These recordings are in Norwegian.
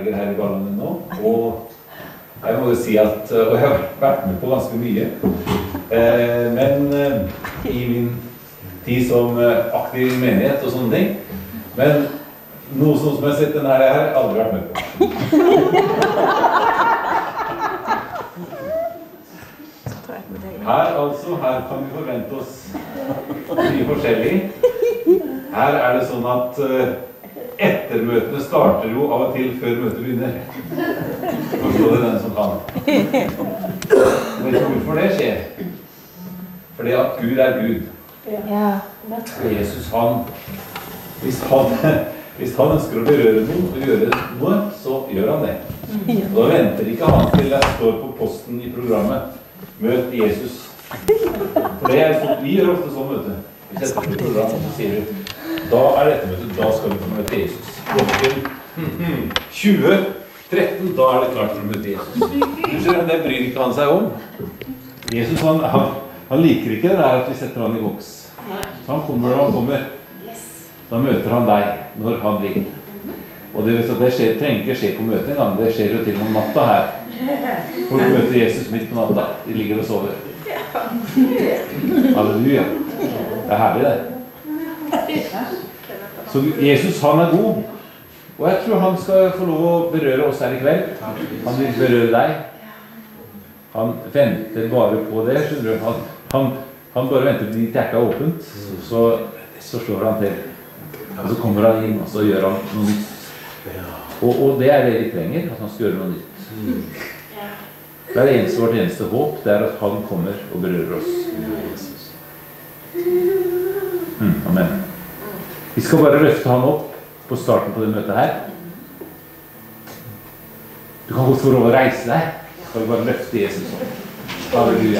ligger her i Ballangen nå, og jeg må jo si at og jeg har vært med på ganske mye, men i min tid som aktiv i menighet og sånne ting, men noe sånn som jeg har sett den her, jeg har aldri vært med på. Her kan vi forvente oss mye forskjellig. Her er det sånn at ettermøtene starter jo av og til før møtet begynner. Forstår det den som kan. Vet du hvorfor det skjer? Fordi at Gud er Gud. Og Jesus hvis han ønsker å berøre noen og gjøre noe, så gjør han det. Og da venter ikke han til det står på posten i programmet «Møt Jesus». For det er sånn, vi gjør ofte sånn møte. Vi setter på programmet og sier da er dette møtet, da skal vi få møte Jesus. Klokken 20:13, da er det klart for å møte Jesus. Det bryr ikke han seg om. Jesus, han liker ikke det der at vi setter han i boks. Så han kommer når han kommer. Da møter han deg når han ligger. Og det trenger ikke skje på møtet en gang. Det skjer jo til og med natta her. Folk møter Jesus midt på natta. De ligger og sover. Halleluja. Det er herlig det. Så Jesus, han er god. Og jeg tror han skal få lov å berøre oss her i kveld. Han vil berøre deg. Han venter bare på det, skjønner du. Han bare venter til ditt hjerte er åpent, så slår han til. Og så kommer han inn, og så gjør han noe nytt. Og det er det vi trenger, at han skal gjøre noe nytt. Det er vårt eneste håp, det er at han kommer og berører oss. Amen. Vi skal bare løfte han opp på starten på det møtet her. Du kan godt få lov å reise deg. Skal vi bare løfte Jesus opp. Halleluja.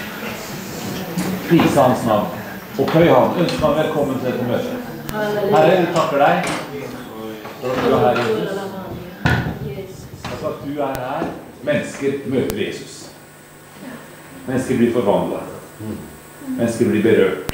Prise hans navn. Opphøy han. Ønsker han velkommen til dette møtet. Herre, vi takker deg for at du er her, Jesus. Altså at du er her. Mennesker møter Jesus. Mennesker blir forvandlet. Mennesker blir berørt.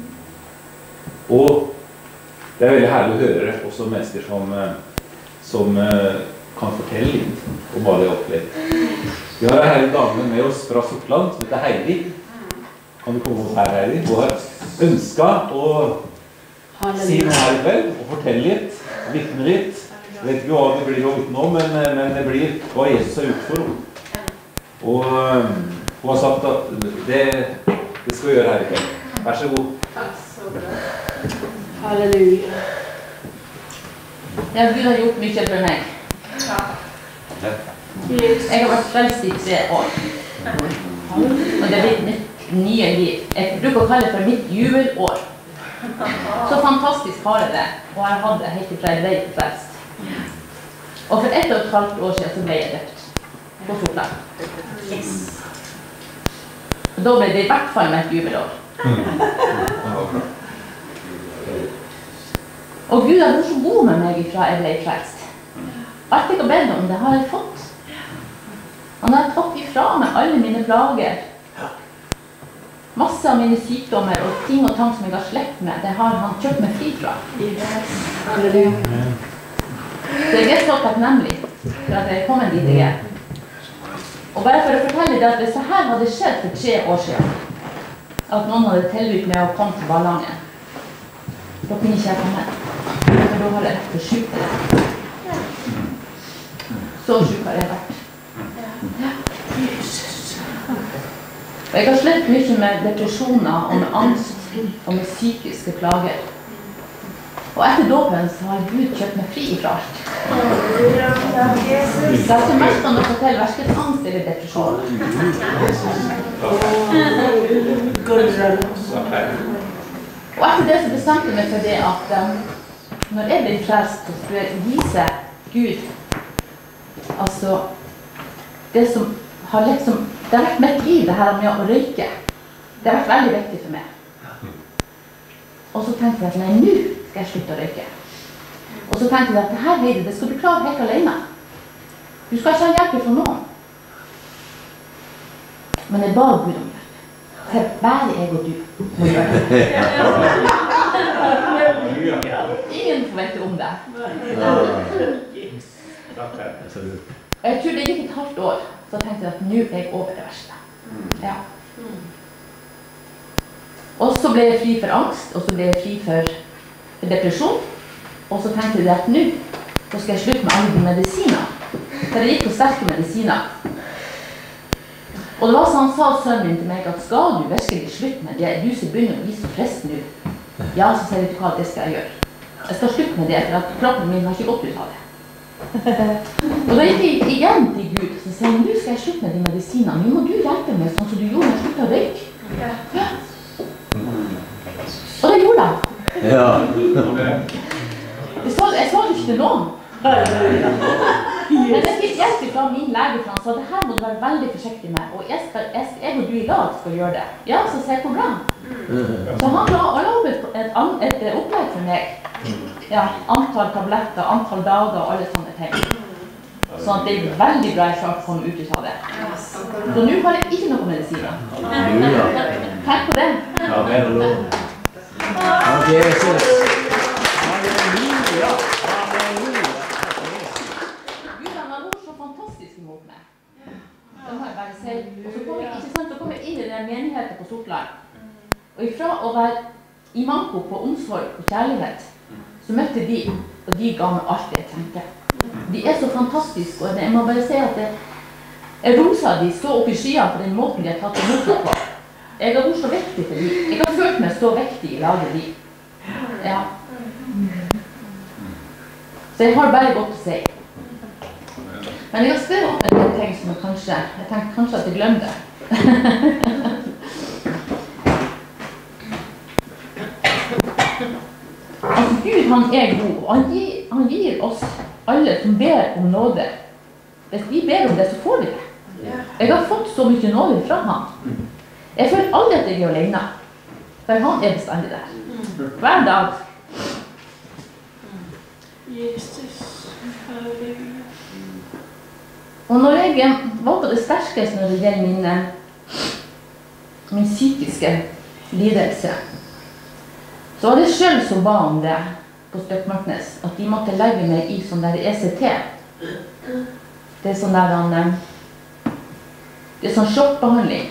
Og det er veldig herlig å høre også mennesker som kan fortelle litt om hva de har opplevd. Vi har en dame med oss fra Sortland som heter Heidi. Kan du komme opp her, Heidi? Hun har ønsket å si noe her i kveld og fortelle litt, vitne litt. Jeg vet ikke hva det blir å vitne om, men det blir hva Jesus har gjort for henne. Og hun har sagt at det skal vi gjøre her i kveld. Vær så god. Takk så bra. Halleluja. Ja, Gud har gjort mye for meg. Ja. Jeg har vært frelst i 3 år. Og det er mitt nye liv. Jeg bruker å kalle det for mitt jubelår. Så fantastisk har jeg det. Og jeg hadde helt fra jeg ble frelst. Og for 1,5 år siden så ble jeg døpt. På Sortland. Yes. Og da ble det i hvert fall mitt jubelår. Og Gud har vært så god med meg fra jeg ble frelst. Alt jeg har bedt om, det har jeg fått. Han har tatt ifra meg alle mine plager. Masse av mine sykdommer og ting og tang som jeg har slett med, det har han kjøpt meg fri fra. Så jeg er så takknemlig for at jeg kom dit jeg er. Og bare for å fortelle deg at hvis det her hadde skjedd for 3 år siden, at noen hadde tilbudt meg å komme til Ballangen, da kunne ikke jeg komme. For da har jeg rett til sykdom. Så syk har jeg vært. Og jeg har slett mye med depresjoner og med angst og med psykiske plager. Og etter dåpen så har Gud kjøpt meg fri fra alt. Det er ikke mest om å fortelle hverken angst eller depresjon. Og etter det så bestemte jeg meg for det at når jeg blir frelst, så skulle jeg vise Gud altså det som har liksom, det har vært mitt liv det her med å røyke. Det har vært veldig viktig for meg. Og så tenkte jeg at nei, nå skal jeg slutte å røyke. Og så tenkte jeg at det her, Heidi, det skal du klare helt alene. Du skal ikke ha hjelp for noen. Men jeg ba Gud om hjelp. Det er bare jeg og du må gjøre det. Ingen får vite om det. Jeg tror det gikk et halvt år, så tenkte jeg at nå er jeg over det verste. Ja. Og så ble jeg fri for angst, og så ble jeg fri for depresjon. Og så tenkte jeg at nå så skal jeg slutte med alle de medisiner. For jeg gikk på sterke medisiner. Og det var sånn, sa sønnen min til meg, at skal du virkelig slutte med det, du som begynner å bli så frisk nå, ja, så sier du hva, det skal jeg gjøre. Jeg skal slutte med det, for at kroppen min har ikke gått ut av det. Og da gikk jeg igjen til Gud, så sier jeg, nå skal jeg slutte med de medisinene, nå må du hjelpe meg sånn som du gjorde når jeg sluttet å røyke. Ja. Og det gjorde jeg. Ja. Jeg sa ikke til noen. Men jeg fikk hjelp fra min lege, for han sa, det her må du være veldig forsiktig med, og jeg og du i lag skal gjøre det. Ja, så sier jeg hvor bra. Så han la opp et opplegg for meg. Ja, antall tabletter, antall dager og alle sånne ting. Sånn at det er veldig bra jeg klart å komme ut av det. Så nå har jeg ikke noe medisiner. Tenk på det. Ja, det er lov. Takk, Jesus. Halleluja. Det må jeg bare si. Og så kom jeg inn i den menigheten på Sortland. Og ifra å være i manko på omsorg og kjærlighet, så møtte de, og de ga meg alt det jeg trengte. De er så fantastiske, og jeg må bare si at jeg rosa de så opp i skyen på den måten de har tatt imot meg på. Jeg har vært så viktig for de. Jeg har følt meg så viktig i laget de. Ja. Så jeg har bare godt å si. Men jeg har skrevet opp en del ting som jeg tenkte kanskje at jeg glemte. Altså, Gud, han er god, og han gir oss alle som ber om nåde. Hvis vi ber om det, så får vi det. Jeg har fått så mye nåde fra han. Jeg føler aldri at jeg er alene, for han er bestandig der. Hver dag. Jesus, halleluja. Og når jeg var på det sterkeste når det gjelder min psykiske lidelse, så var det selv som ba om det på Støkmarknes, at de måtte legge meg i sånn der ECT. Det er sånn der, det er sånn sjokkbehandling.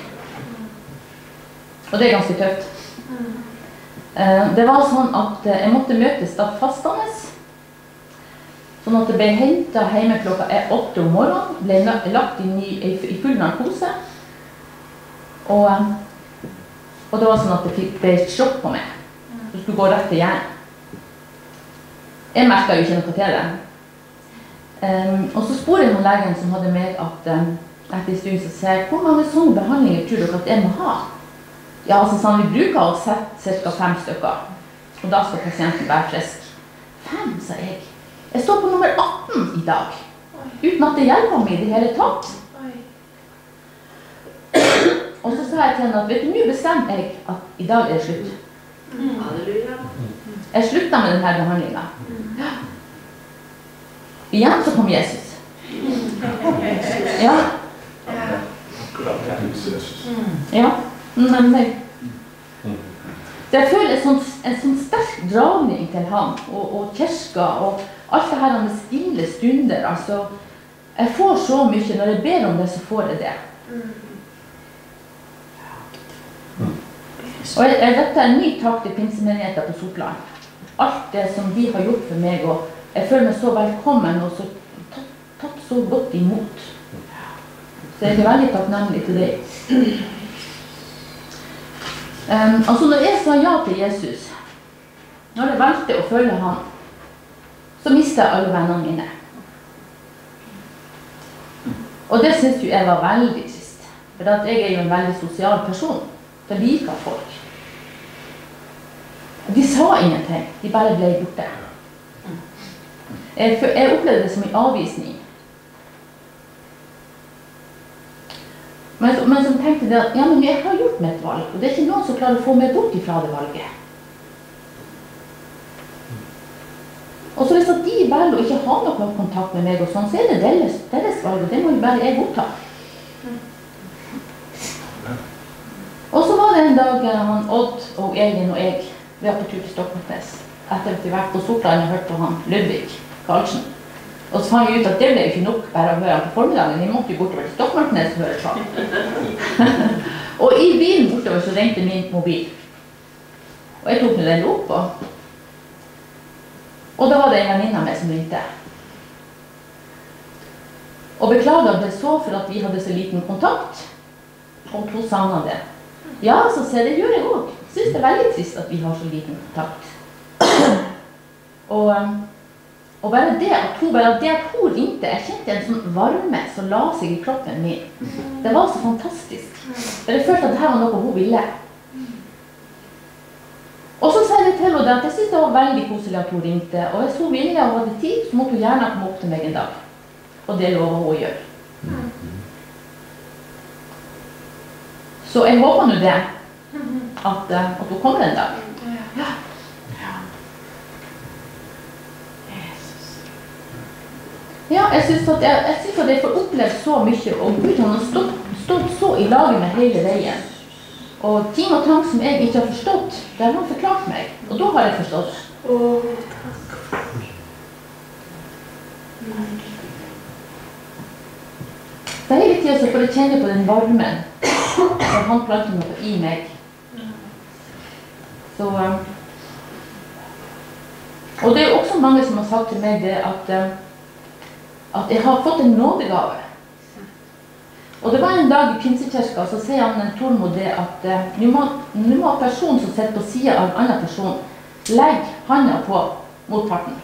Og det er ganske tøft. Det var sånn at jeg måtte møte fastende, sånn at det ble hentet hjemme klokka 8 om morgenen, ble lagt i full narkose, og det var sånn at det ble et sjokk på meg. Du skulle gå rett til hjernen. Jeg merket jo ikke noe til det. Og så spurte jeg legen som hadde meg at etter en stund så sier jeg, hvor mange sånne behandlinger tror dere at jeg må ha? Ja, altså sånn, vi bruker å sette ca. 5 stykker, og da skal pasienten være frisk. 5, sa jeg. Jeg står på nummer 18 i dag, uten at det hjelper meg i det hele tatt. Og så sa jeg til henne at, vet du, nå bestemmer jeg at i dag er det slutt. Halleluja. Jeg sluttet med denne behandlingen. Ja. Igjen så kom Jesus. Ja. Ja. Så jeg føler en sånn sterk dragning til han, og kirka, og alt det her med stille stunder. Altså, jeg får så mye, når jeg ber om det, så får jeg det. Og jeg vet en ny takk til pinsemenigheten på Sortland. Alt det som de har gjort for meg, og jeg føler meg så velkommen, og så tatt så godt imot. Så jeg er veldig takknemlig til deg. Altså når jeg sa ja til Jesus, når jeg valgte å følge han, så mistet jeg alle vennene mine. Og det synes jo jeg var veldig trist, for at jeg er jo en veldig sosial person, det liker folk. De sa ingenting, de bare ble borte. Jeg opplevde det som en avvisning. Men som tenkte det at, ja, men jeg har gjort mitt valg, og det er ikke noen som klarer å få meg bort ifra det valget. Og så hvis at de velger å ikke ha noe kontakt med meg og sånn, så er det deres valg, og det må jo bare jeg godta. Og så var det en dag han Odd og Elin og jeg, vi var på tur til Stokmarknes, etter at vi vært på Sortland og hørt på han Ludvig Karlsen. Og så fant vi ut at det ble jo ikke nok bare å høre han på formiddagen. Vi måtte jo bortover til Stokmarknes og høre på. Og i bilen bortover så ringte min mobil. Og jeg tok nå den opp, og da var det en venninne med som ringte. Og beklaget det så for at vi hadde så liten kontakt, og hun sa han det. Ja, så ser det gjør jeg også. Jeg synes det er veldig trist at vi har så liten kontakt. Og bare det at hun ringte, jeg kjente en sånn varme som la seg i kroppen min. Det var så fantastisk. Jeg følte at dette var noe hun ville. Og så sa jeg til henne at jeg synes det var veldig koselig at hun ringte, og hvis hun ville og hadde tid, så måtte hun gjerne komme opp til meg en dag. Og det lover hun å gjøre. Så jeg håper nå det, at hun kommer en dag. Ja. Ja, jeg synes at jeg får oppleve så mye, og Gud han har stått så i laget med hele veien. Og ting og tang som jeg ikke har forstått, det har han forklart meg, og da har jeg forstått. Det hele tiden så får jeg kjenne på den varmen som han planter noe i meg. Så, og det er jo også mange som har sagt til meg det at jeg har fått en nådegave. Og det var en dag i Pinsekirka, så sier han Tormod det at nå må personen som sitter på siden av en annen person legge handa på motparten.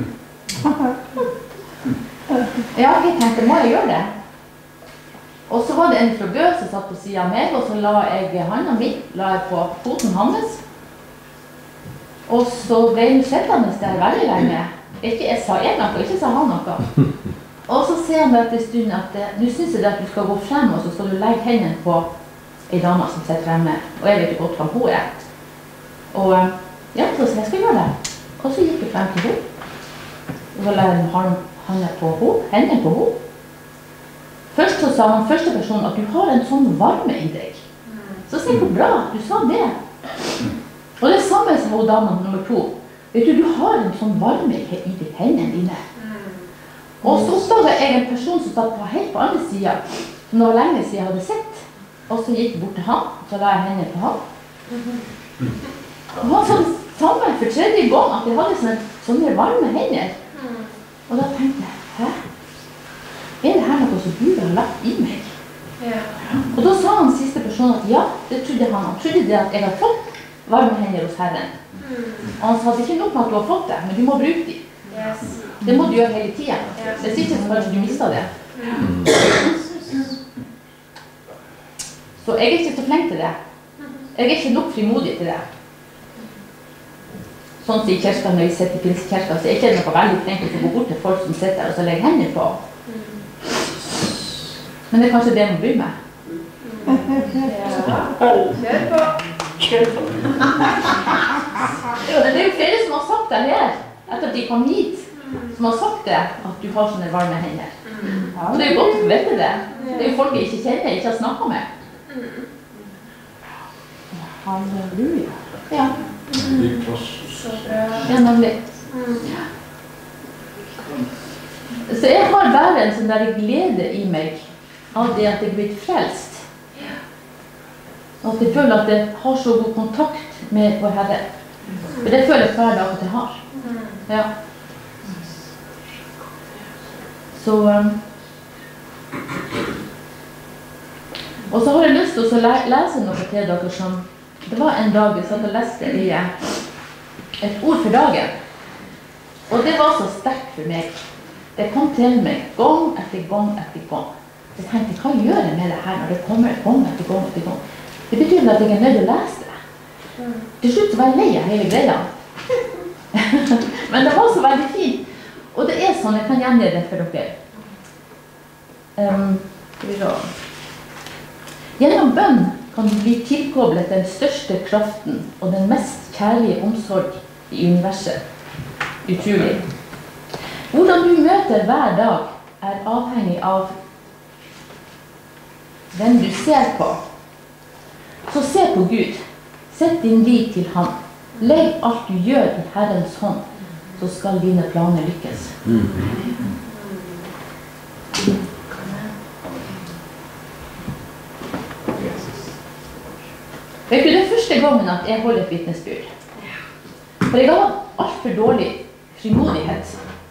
Ja, jeg tenkte, må jeg gjøre det? Og så var det en fra Bø som satt på siden av meg, og så la jeg handa mi på foten hans. Og så ble hun sittende der veldig lenge. Ikke jeg sa noe, ikke sa han noe. Og så sier han etter en stund at nå synes jeg at du skal gå frem, og så skal du legge hendene på en dame som sitter fremme. Og jeg vet jo godt hvem hun er. Og ja, så jeg skal gjøre det. Og så gikk jeg frem til henne. Og så la jeg hendene på henne. Først så sa han første personen at du har en sånn varme i deg. Så sier jeg, hvor bra, du sa det. Og det samme som hun damen nummer 2. Vet du har en sånn varme i hendene dine. Og så oppdaget jeg en person som satt helt på andre siden, som det var lenge siden jeg hadde sett. Og så gikk jeg bort til han, så la jeg hendene på han. Og han sa det samme for tredje gang, at jeg hadde sånne varme hender. Og da tenkte jeg, hæ? Er det her noe som Gud har lagt i meg? Og da sa han siste person at ja, det trodde han. Han trodde det at jeg hadde fått varme hender hos Herren. Og han sa, det er ikke nok med at du har fått det, men du må bruke dem. Det må du gjøre hele tiden. Det sier ikke så kanskje du mistet det. Så jeg er ikke så flink til det. Jeg er ikke nok frimodig til det. Sånn som i kirka, når vi sitter i Pinsekirka, så er ikke noe veldig flink til å gå bort til folk som sitter og så legger hendene på. Men det er kanskje det man bryr med. Kjør på. Det er jo flere som har sagt det her, etter at de kom hit, som har sagt det, at du har sånne varme hender. Og det er jo godt å vite det. Det er jo folk jeg ikke kjenner, ikke har snakket med. Halleluja. Ja. Ja, nemlig. Så jeg har bare en sånn der glede i meg av det at jeg blir frelst. Og at jeg føler at jeg har så god kontakt med vår Herre. For det føler jeg hver dag at jeg har. Ja. Så og så har jeg lyst til å lese noe til dere som det var en dag jeg satt og leste i et ord for dagen. Og det var så sterkt for meg. Det kom til meg gang etter gang etter gang. Jeg tenkte, hva gjør jeg med det her når det kommer gang etter gang etter gang? Det betyr at jeg er nødt til å lese det. Til slutt var jeg lei av hele greia. Men det var så veldig fint. Og det er sånn, jeg kan gjengi det for dere. Gjennom bønn kan du bli tilkoblet den største kraften og den mest kjærlige omsorg i universet. Utrolig. Hvordan du møter hver dag er avhengig av hvem du ser på. Så se på Gud. Sett din lit til ham. Legg alt du gjør i Herrens hånd, så skal dine planer lykkes. Vet du, det er første gangen at jeg holder et vitnesbyrd. For jeg har alt for dårlig frimodighet.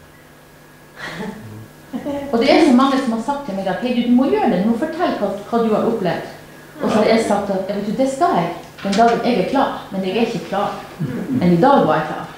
Og det er så mange som har sagt til meg at hei, du må gjøre det, du må fortelle hva du har opplevd. Og så har jeg sagt at vet du, det skal jeg, den dagen jeg er klar, men jeg er ikke klar. Men i dag var jeg klar.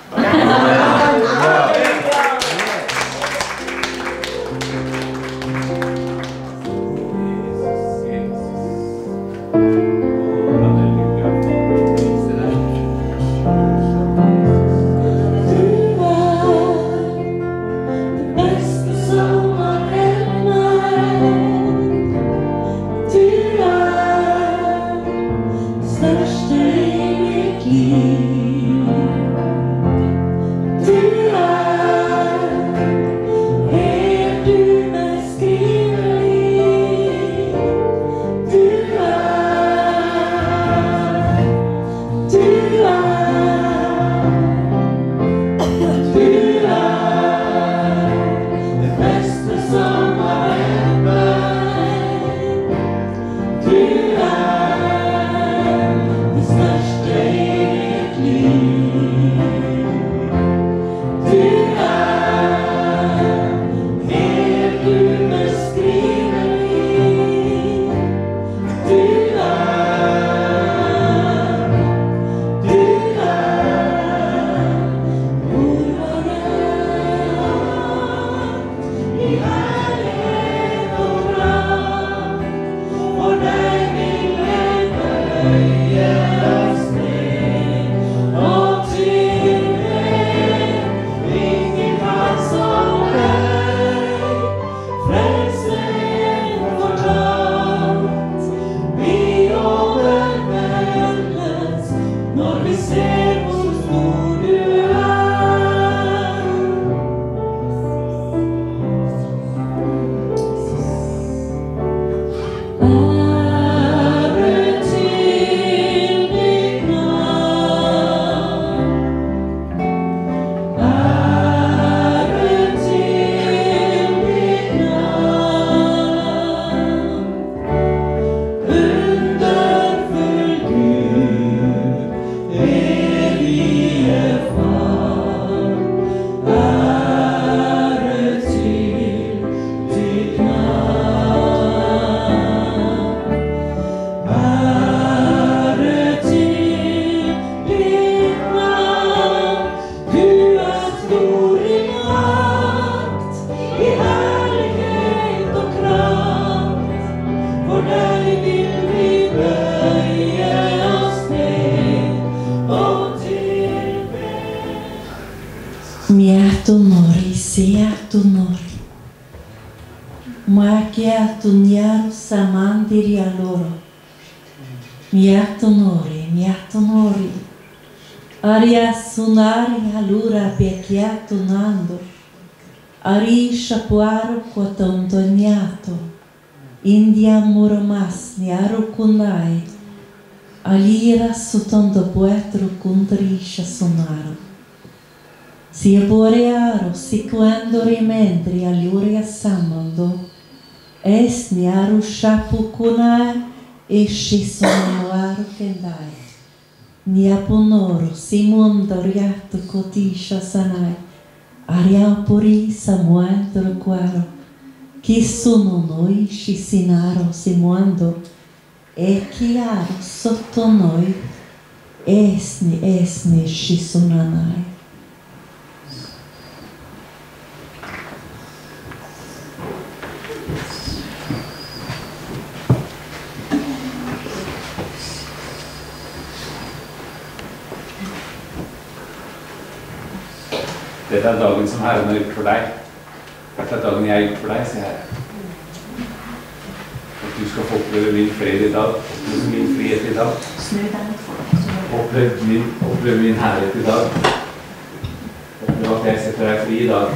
Aria sunari allura pecchiato nando, ari shapuaro quatantoniato, india muromas niaro kunai, alira sotondo poetro contriscia sonaro. Si aborearo sequendo rimentri all'uria samando, es niaro shapu kunai e scisonoaro kendai. Niaponoro, Simon Riato Cotisha Sanai, Ariapori Samuel Quaro, che sono noi scisinaro simuando, e chiaro sotto noi, esni scisonanai. Dette er dagen som Herren har gjort for deg. Dette er dagen jeg har gjort for deg, sier Herren. At du skal få oppleve min fred i dag, oppleve min frihet i dag. Oppleve min herlighet i dag. Oppleve at jeg setter deg fri i dag.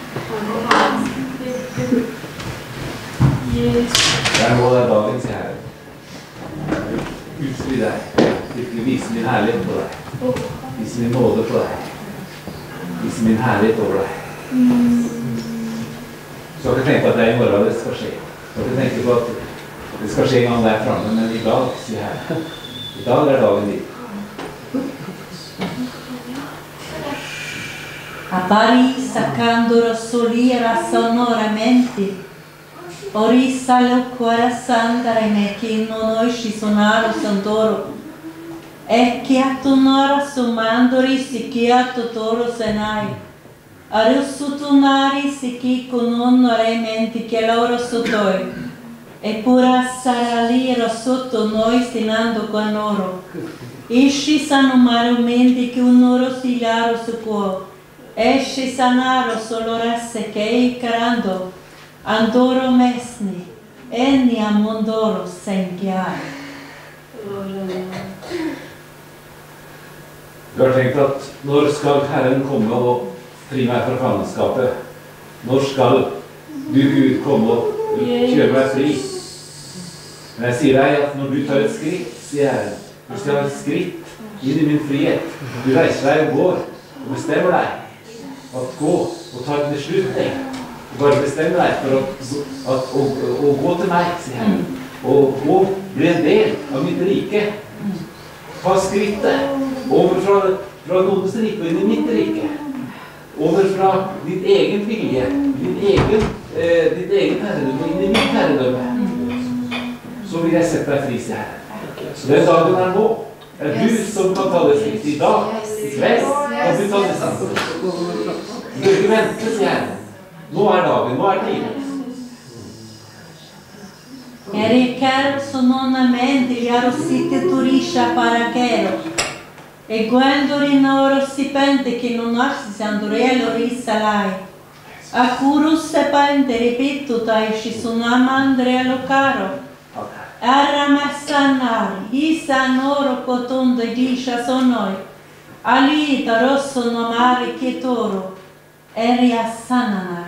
Det er nå det er dagen, sier Herren. Utfri deg. Virkelig vise min herlighet på deg. Vise min nåde på deg. Vise min herlighet over deg. Så har ikke tenkt at det er i morgen det skal skje. Så har ikke tenkt på at det skal skje en gang der fremme, men i dag, sier Herren. I dag dagen din. Apparissa candoro solira sonoramente, orissa lo cuore sandare me che non oisci sonaro santoro, e che a tonora sumandori si che a totoro senai, arusso tonari si che con onore menti che loro sottoi, e pura saraliro sotto noi stinando con loro, esci sanno marumenti che un oro stigliaro su cuore, esci sanaro solo resse che ei carando, andoro mesni, enni a mondoro senkiare. Du har tenkt at når skal Herren komme og fri meg fra fangenskapet? Når skal du, Gud, komme og kjøre meg fri? Men jeg sier deg at når du tar et skritt, sier Herren, du skal ha et skritt inn i min frihet. Du reiser deg og går, og bestemmer deg at gå og ta en beslutning. Du bare bestemmer deg for å gå til meg, sier Herren. Og gå, bli en del av mitt rike. Ta skrittet over fra noens rike og inn i mitt rike. Over fra ditt egen vilje, ditt egen herredømme, inn i mitt herredømme. Så vil jeg sette deg fri, sier Herren. Så den dagen nå. Det du som kan ta det skritt. I dag, i kveld, kan du ta det skritt. Du kan ikke vente, sier Herren. Nå dagen, nå tiden. E ricaro sononamente gli arrossiti turiscia parachero, e quando rinoro si pente che non arsi sandorello risalai, a curus se pente ripeto taisci sunamandre lo caro, arramassanari, isa noro cotondo e discia sonoi, alita rosso nomari che toro, e riassananai.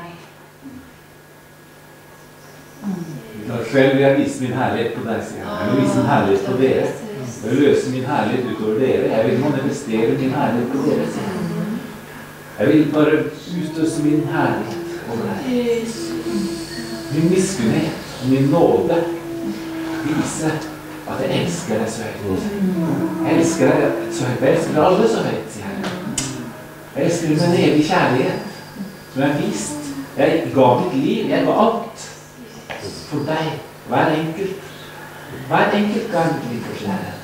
I kveld vil jeg vise min herlighet på deg, sier jeg. Jeg vil vise min herlighet på dere. Jeg vil løse min herlighet utover dere. Jeg vil manifestere min herlighet på dere, sier jeg. Jeg vil bare utøse min herlighet over deg. Min miskunnhet og min nåde vise at jeg elsker deg så høyt. Jeg elsker deg så høyt. Jeg elsker alle så høyt, sier jeg. Jeg elsker med en evig kjærlighet som jeg har vist. Jeg ga mitt liv, jeg ga alt. For deg, hver enkelt gang liv for Herren.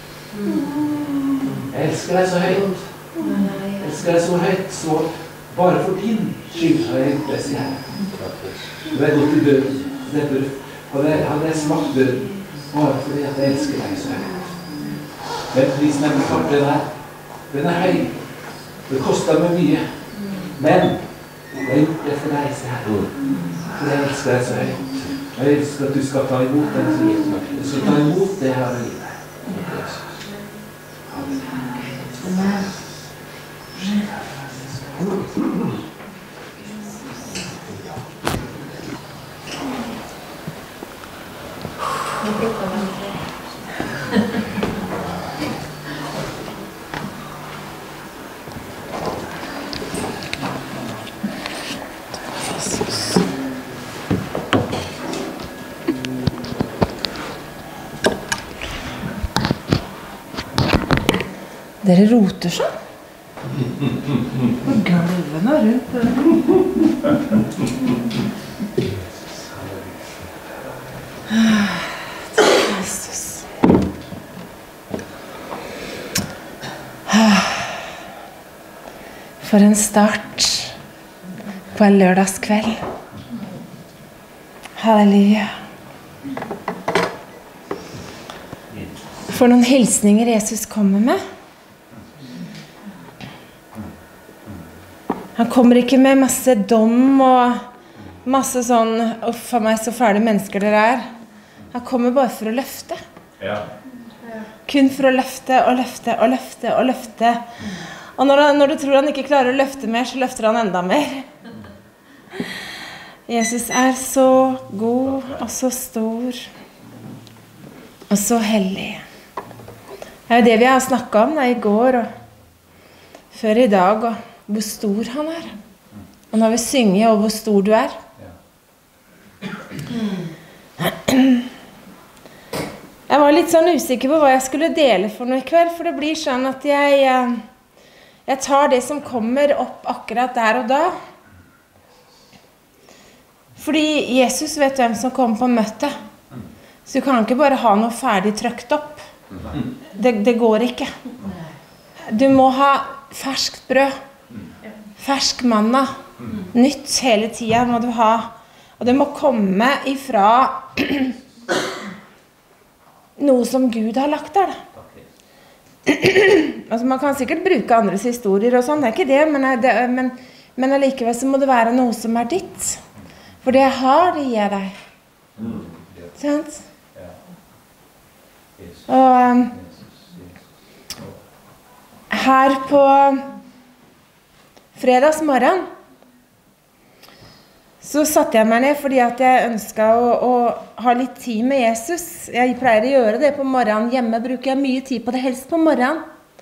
Jeg elsker deg så høyt. Jeg elsker deg så høyt, så bare for din skyld har jeg gjort det, sier Herren. Du gått i døden. Hadde jeg smakt døden, bare fordi at jeg elsker deg så høyt. Den prisen jeg betalt, den høy. Det kostet meg mye. Men jeg har gjort det for deg, sier Herren. For jeg elsker deg så høyt. Jeg elsker at du skal ta imot den friheten. Du skal ta imot det her i livet. Amen. Dere roter seg. Gulvene rundt. Jesus. For en start på en lørdagskveld. Halleluja. For noen hilsninger Jesus kommer med. Han kommer ikke med masse dom og masse sånn, for meg så fæle mennesker dere er. Han kommer bare for å løfte. Ja. Kun for å løfte og løfte og løfte og løfte. Og når du tror han ikke klarer å løfte mer, så løfter han enda mer. Jesus er så god og så stor og så hellig. Det er jo det vi har snakket om i går og før i dag, og hvor stor han er. Og når vi synger, og hvor stor du er. Jeg var litt sånn usikker på hva jeg skulle dele for noe i kveld, for det blir sånn at jeg tar det som kommer opp akkurat der og da. Fordi Jesus vet hvem som kommer på møtet. Så du kan ikke bare ha noe ferdig trykt opp. Det går ikke. Du må ha ferskt brød. Fersk manna. Nytt hele tiden må du ha. Og det må komme ifra noe som Gud har lagt der. Altså, man kan sikkert bruke andres historier og sånn, det ikke det, men allikevel så må det være noe som ditt. For det jeg har, det gir deg. Sant? Og her på fredagsmorgen så satte jeg meg ned fordi at jeg ønsket å ha litt tid med Jesus. Jeg pleier å gjøre det på morgenen. Hjemme bruker jeg mye tid på det, helst på morgenen.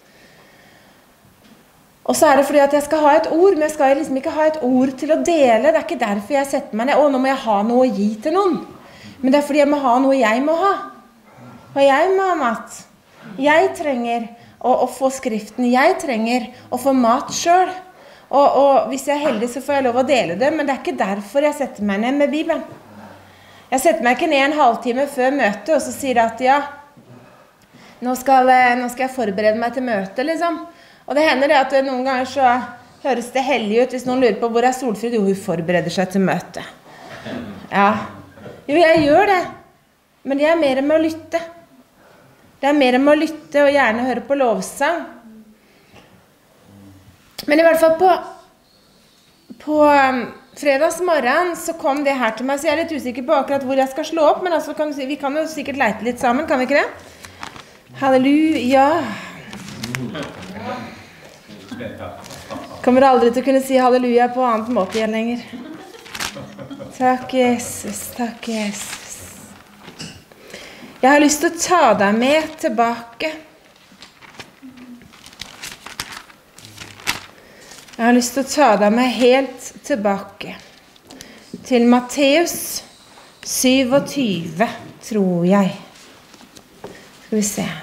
Og så det fordi at jeg skal ha et ord, men jeg skal liksom ikke ha et ord til å dele. Det ikke derfor jeg setter meg ned. Nå må jeg ha noe å gi til noen. Men det fordi jeg må ha noe jeg må ha. Og jeg må ha mat. Jeg trenger å få skriften. Jeg trenger å få mat selv. Og hvis jeg heldig så får jeg lov å dele det, men det ikke derfor jeg setter meg ned med Bibelen. Jeg setter meg ikke ned en halvtime før møtet, og så sier jeg at ja, nå skal jeg forberede meg til møtet, liksom. Og det hender det at noen ganger så høres det hellig ut hvis noen lurer på hvor Solfrid. Jo, hun forbereder seg til møtet. Ja. Jo, jeg gjør det, men det mer med å lytte. Det mer med å lytte og gjerne høre på lovsang. Men i hvert fall på fredagsmorgen så kom det her til meg, så jeg litt usikker på akkurat hvor jeg skal slå opp, men altså vi kan jo sikkert lete litt sammen, kan vi ikke det? Halleluja! Kommer aldri til å kunne si halleluja på en annen måte igjen lenger. Takk Jesus, takk Jesus. Jeg har lyst til å ta deg med tilbake. Jeg har lyst til å ta deg med helt tilbake til Matteus 27, tror jeg. Skal vi se.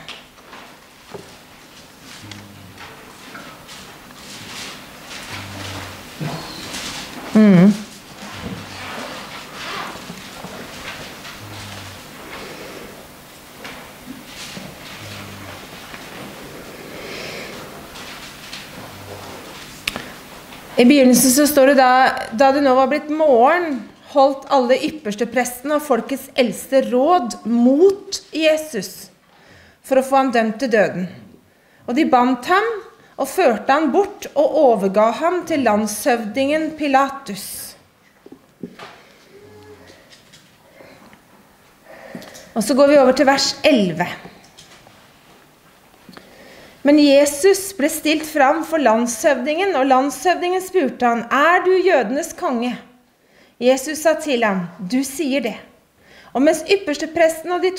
I begynnelsen så står det da det nå var blitt morgen, holdt alle ypperste prestene og folkets eldste råd mot Jesus for å få han dømt til døden. Og de bandt ham og førte han bort og overga ham til landshøvdingen Pilatus. Og så går vi over til vers 11. Men Jesus ble stilt fram for landshøvdingen, og landshøvdingen spurte han, du jødenes konge? Jesus sa til ham, du sier det. Og mens ypperste presten og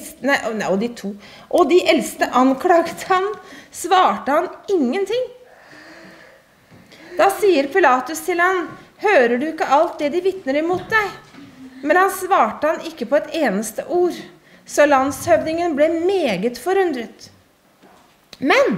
de eldste anklaget han, svarte han ingenting. Da sier Pilatus til han, hører du ikke alt det de vitner imot deg? Men han svarte han ikke på et eneste ord, så landshøvdingen ble meget forundret. Men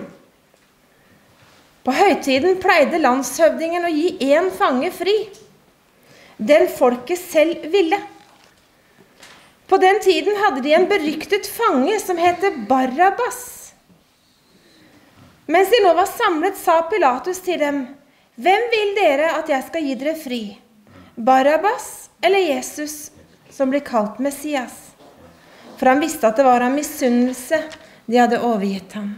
på høytiden pleide landshøvdingen å gi en fange fri, den folket selv ville. På den tiden hadde de en beryktet fange som heter Barabbas. Mens de nå var samlet, sa Pilatus til dem, hvem vil dere at jeg skal gi dere fri? Barabbas eller Jesus som blir kalt Messias? For han visste at det var av misunnelse de hadde overgitt ham.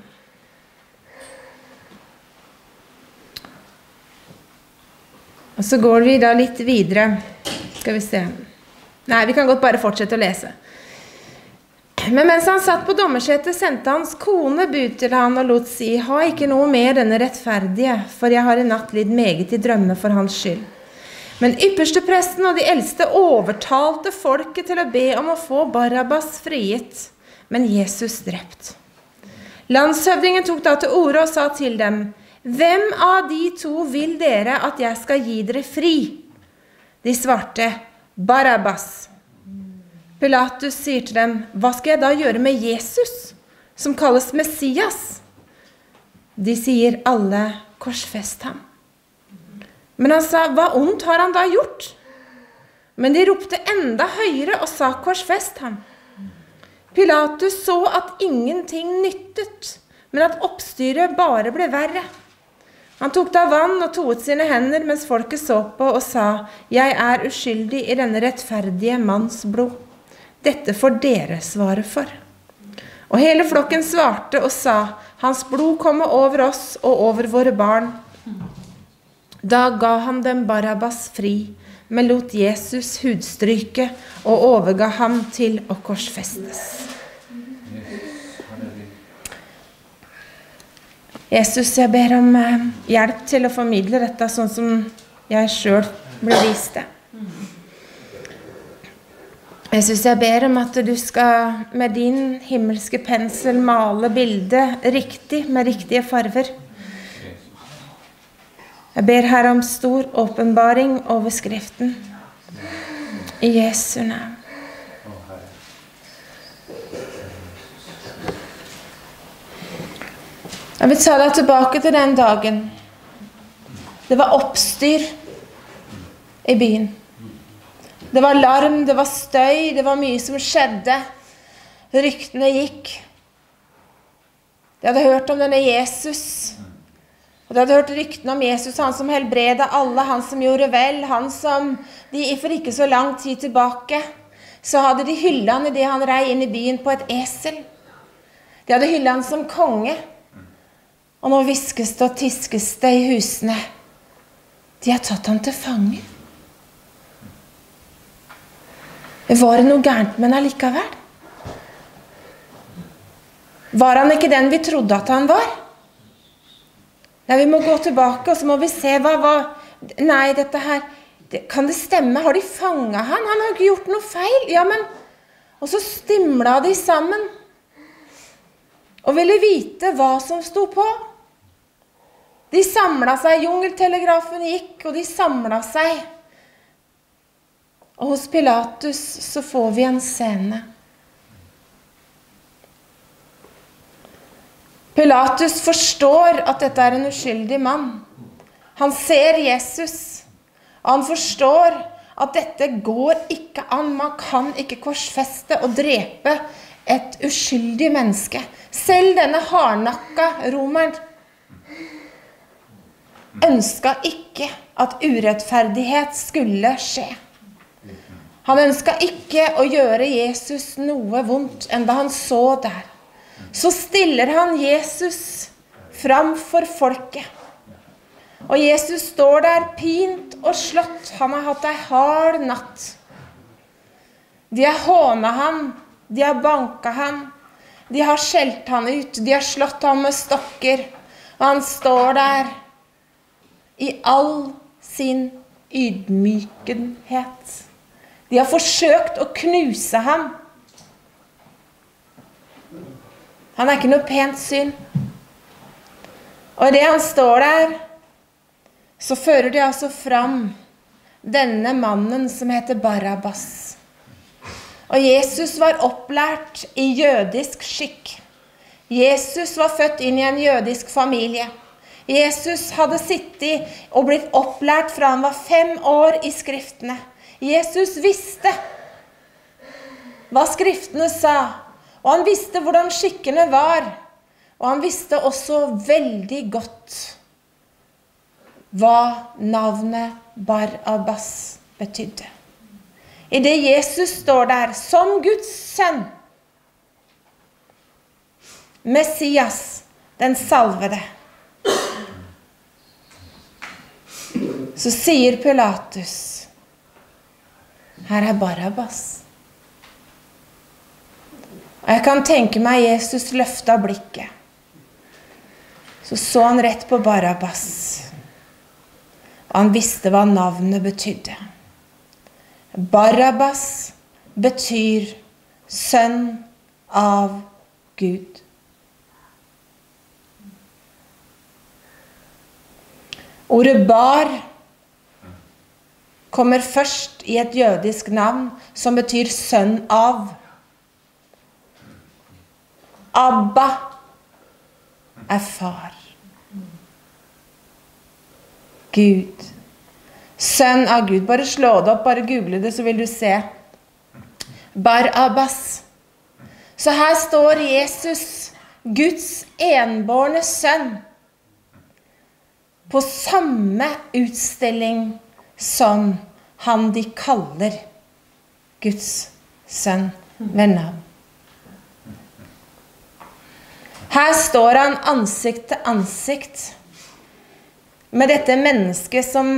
Og så går vi da litt videre. Skal vi se. Nei, vi kan godt bare fortsette å lese. Men mens han satt på dommersetet, sendte hans kone bud til han og lot si, ha ikke noe mer denne rettferdige, for jeg har i natt lidd meget i drømme for hans skyld. Men ypperste presten og de eldste overtalte folket til å be om å få Barabbas frigitt, men Jesus drept. Landshøvdingen tok da til orde og sa til dem, hvem av de to vil dere at jeg skal gi dere fri? De svarte, Barabbas. Pilatus sier til dem, hva skal jeg da gjøre med Jesus, som kalles Messias? De sier alle, korsfest ham. Men han sa, hva ondt har han da gjort? Men de ropte enda høyere og sa, korsfest ham. Pilatus så at ingenting nyttet, men at oppstyret bare ble verre. Han tok da vann og toet sine hender mens folket så på og sa, jeg er uskyldig i denne rettferdige manns blod. Dette får dere svare for. Og hele flokken svarte og sa, hans blod kommer over oss og over våre barn. Da ga han dem Barabbas fri, men lot Jesus hudstryke og overga ham til å korsfestes. Jesus, jeg ber om hjelp til å formidle dette sånn som jeg selv ble vist det. Jesus, jeg ber om at du skal med din himmelske pensel male bildet riktig, med riktige farver. Jeg ber her om stor åpenbaring over Skriften. I Jesu navn. Jeg vil ta deg tilbake til den dagen. Det var oppstyr i byen. Det var larm, det var støy, det var mye som skjedde. Ryktene gikk. De hadde hørt om denne Jesus. Og de hadde hørt ryktene om Jesus, han som helbredet alle, han som gjorde vel, han som de for ikke så lang tid tilbake, så hadde de hyllet han i det han rei inn i byen på et esel. De hadde hyllet han som konge. Og nå viskes det og tiskes det i husene. De har tatt han til fange. Var det noe gærent med han allikevel? Var han ikke den vi trodde at han var? Nei, vi må gå tilbake, og så må vi se Nei, dette her, kan det stemme? Har de fanget han? Han har ikke gjort noe feil. Ja, men... Og så stimlet de sammen. Og ville vite hva som sto på. De samlet seg, jungeltelegrafen gikk, og de samlet seg. Og hos Pilatus så får vi en scene. Pilatus forstår at dette er en uskyldig mann. Han ser Jesus, og han forstår at dette går ikke an. Man kan ikke korsfeste og drepe et uskyldig menneske. Selv denne hardnakka romeren ønsket ikke at urettferdighet skulle skje. Han ønsket ikke å gjøre Jesus noe vondt enn da han så der. Så stiller han Jesus fram for folket. Og Jesus står der pint og slått. Han har hatt en hard natt. De har hånet ham, de har banket ham, de har skjelt han ut, de har slått ham med stokker. Og han står der i all sin ydmykenhet. De har forsøkt å knuse ham. Han er ikke noe pent syn. Og i det han står der, så fører de altså fram denne mannen som heter Barabbas. Og Jesus var opplært i jødisk skikk. Jesus var født inn i en jødisk familie. Jesus hadde sittet og blitt opplært fra han var 5 år i skriftene. Jesus visste hva skriftene sa, og han visste hvordan skikkene var, og han visste også veldig godt hva navnet Barabbas betydde. I det Jesus står der som Guds sønn, Messias, den salvede, så sier Pilatus, her er Barabbas. Og jeg kan tenke meg Jesus løftet blikket. Så han rett på Barabbas. Og han visste hva navnet betydde. Barabbas betyr sønn av Gud. Ordet bar kommer først i et jødisk navn som betyr sønn av. Abba er far. Gud. Sønn av Gud. Bare slå det opp, bare google det, så vil du se. Barabbas. Så her står Jesus, Guds enbårne sønn, på samme utstilling som han de kaller Guds sønn ved navn. Her står han ansikt til ansikt med dette mennesket som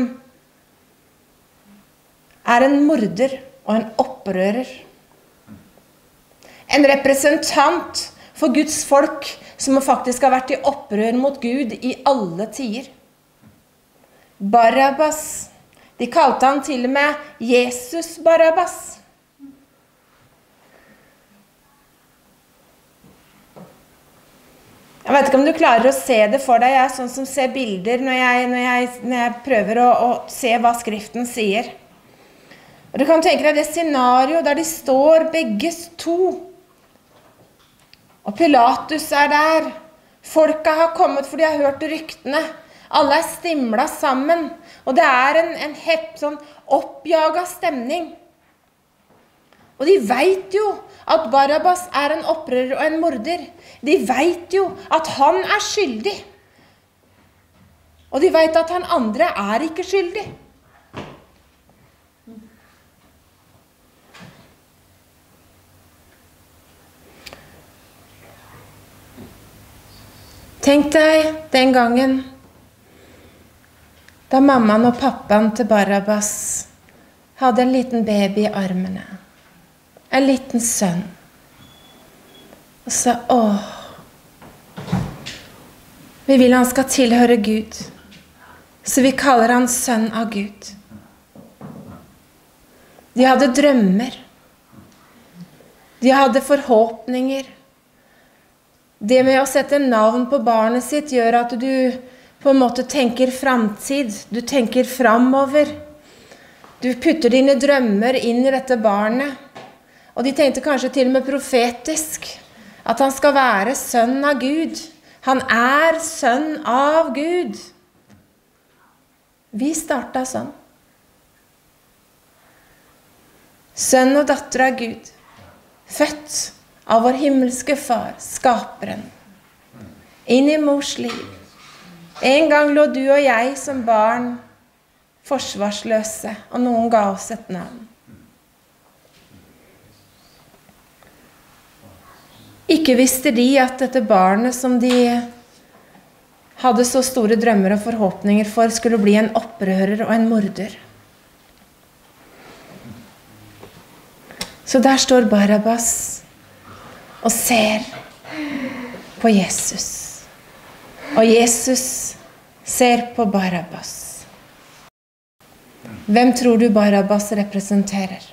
er en morder og en opprører. En representant for Guds folk som faktisk har vært i opprør mot Gud i alle tider. Barabbas. De kalte han til og med Jesus Barabbas. Jeg vet ikke om du klarer å se det for deg. Jeg er sånn som ser bilder når jeg prøver å se hva Skriften sier. Og du kan tenke deg det scenario der de står begge to. Og Pilatus er der. Folka har kommet for de har hørt ryktene. Alle er stimlet sammen. Og det er en sånn oppjaget stemning. Og de vet jo at Barabbas er en opprører og en morder. De vet jo at han er skyldig. Og de vet at han andre er ikke skyldig. Tenk deg den gangen da mammaen og pappaen til Barabbas hadde en liten baby i armene. En liten sønn. Og sa, vi vil han skal tilhøre Gud. Så vi kaller han sønn av Gud. De hadde drømmer. De hadde forhåpninger. Det med å sette navn på barnet sitt gjør at du på en måte tenker fremtid. Du tenker fremover. Du putter dine drømmer inn i dette barnet. Og de tenkte kanskje til og med profetisk at han skal være sønn av Gud. Han er sønn av Gud. Vi startet sånn. Sønn og datter av Gud. Født av vår himmelske far, skaperen. Inn i mors liv. En gang lå du og jeg som barn forsvarsløse, og noen ga oss et navn. Ikke visste de at dette barnet som de hadde så store drømmer og forhåpninger for, skulle bli en opprører og en morder. Så der står Barabbas og ser på Jesus. Og Jesus ser på Barabbas. Hvem tror du Barabbas representerer?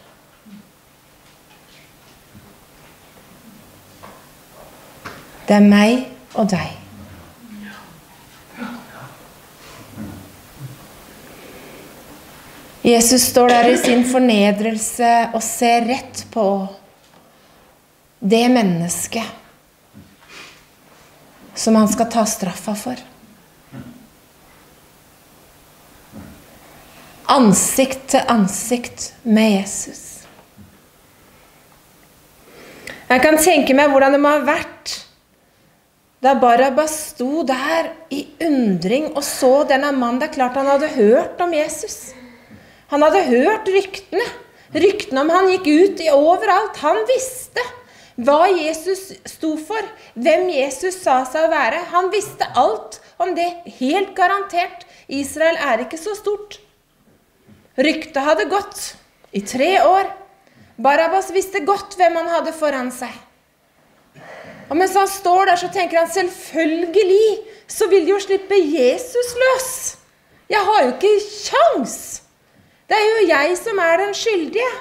Det er meg og deg. Jesus står der i sin fornedrelse og ser rett på det mennesket som han skal ta straffa for. Ansikt til ansikt med Jesus. Jeg kan tenke meg hvordan det må ha vært da Barabbas sto der i undring og så denne mannen. Det er klart han hadde hørt om Jesus. Han hadde hørt ryktene. Ryktene om han gikk ut i overalt. Han visste hva Jesus sto for, hvem Jesus sa seg å være. Han visste alt om det, helt garantert. Israel er ikke så stort. Ryktet hadde gått i 3 år. Barabbas visste godt hvem han hadde foran seg. Og mens han står der, så tenker han selvfølgelig, så vil de jo slippe Jesus løs. Jeg har jo ikke sjans. Det er jo jeg som er den skyldige.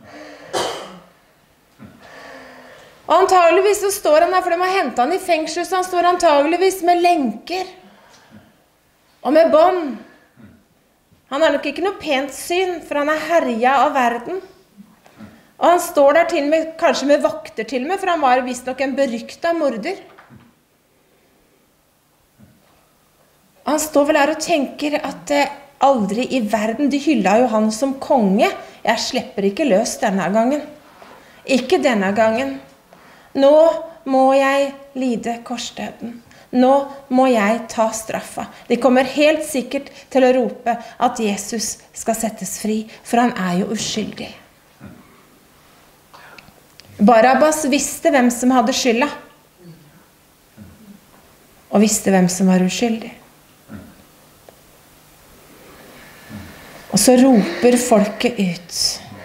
Og antageligvis så står han der, for de har hentet han i fengsel, så han står antageligvis med lenker og med bånd. Han har nok ikke noe pent syn, for han herja av verden. Og han står der til med, kanskje med vakter til med, for han var visst nok en beryktet morder. Han står vel her og tenker at aldri i verden, de hyllet jo han som konge. Jeg slipper ikke løs denne gangen. Ikke denne gangen. Nå må jeg lide korsdøden. Nå må jeg ta straffa. De kommer helt sikkert til å rope at Jesus skal settes fri, for han jo uskyldig. Barabbas visste hvem som hadde skylda, og visste hvem som var uskyldig. Og så roper folket ut: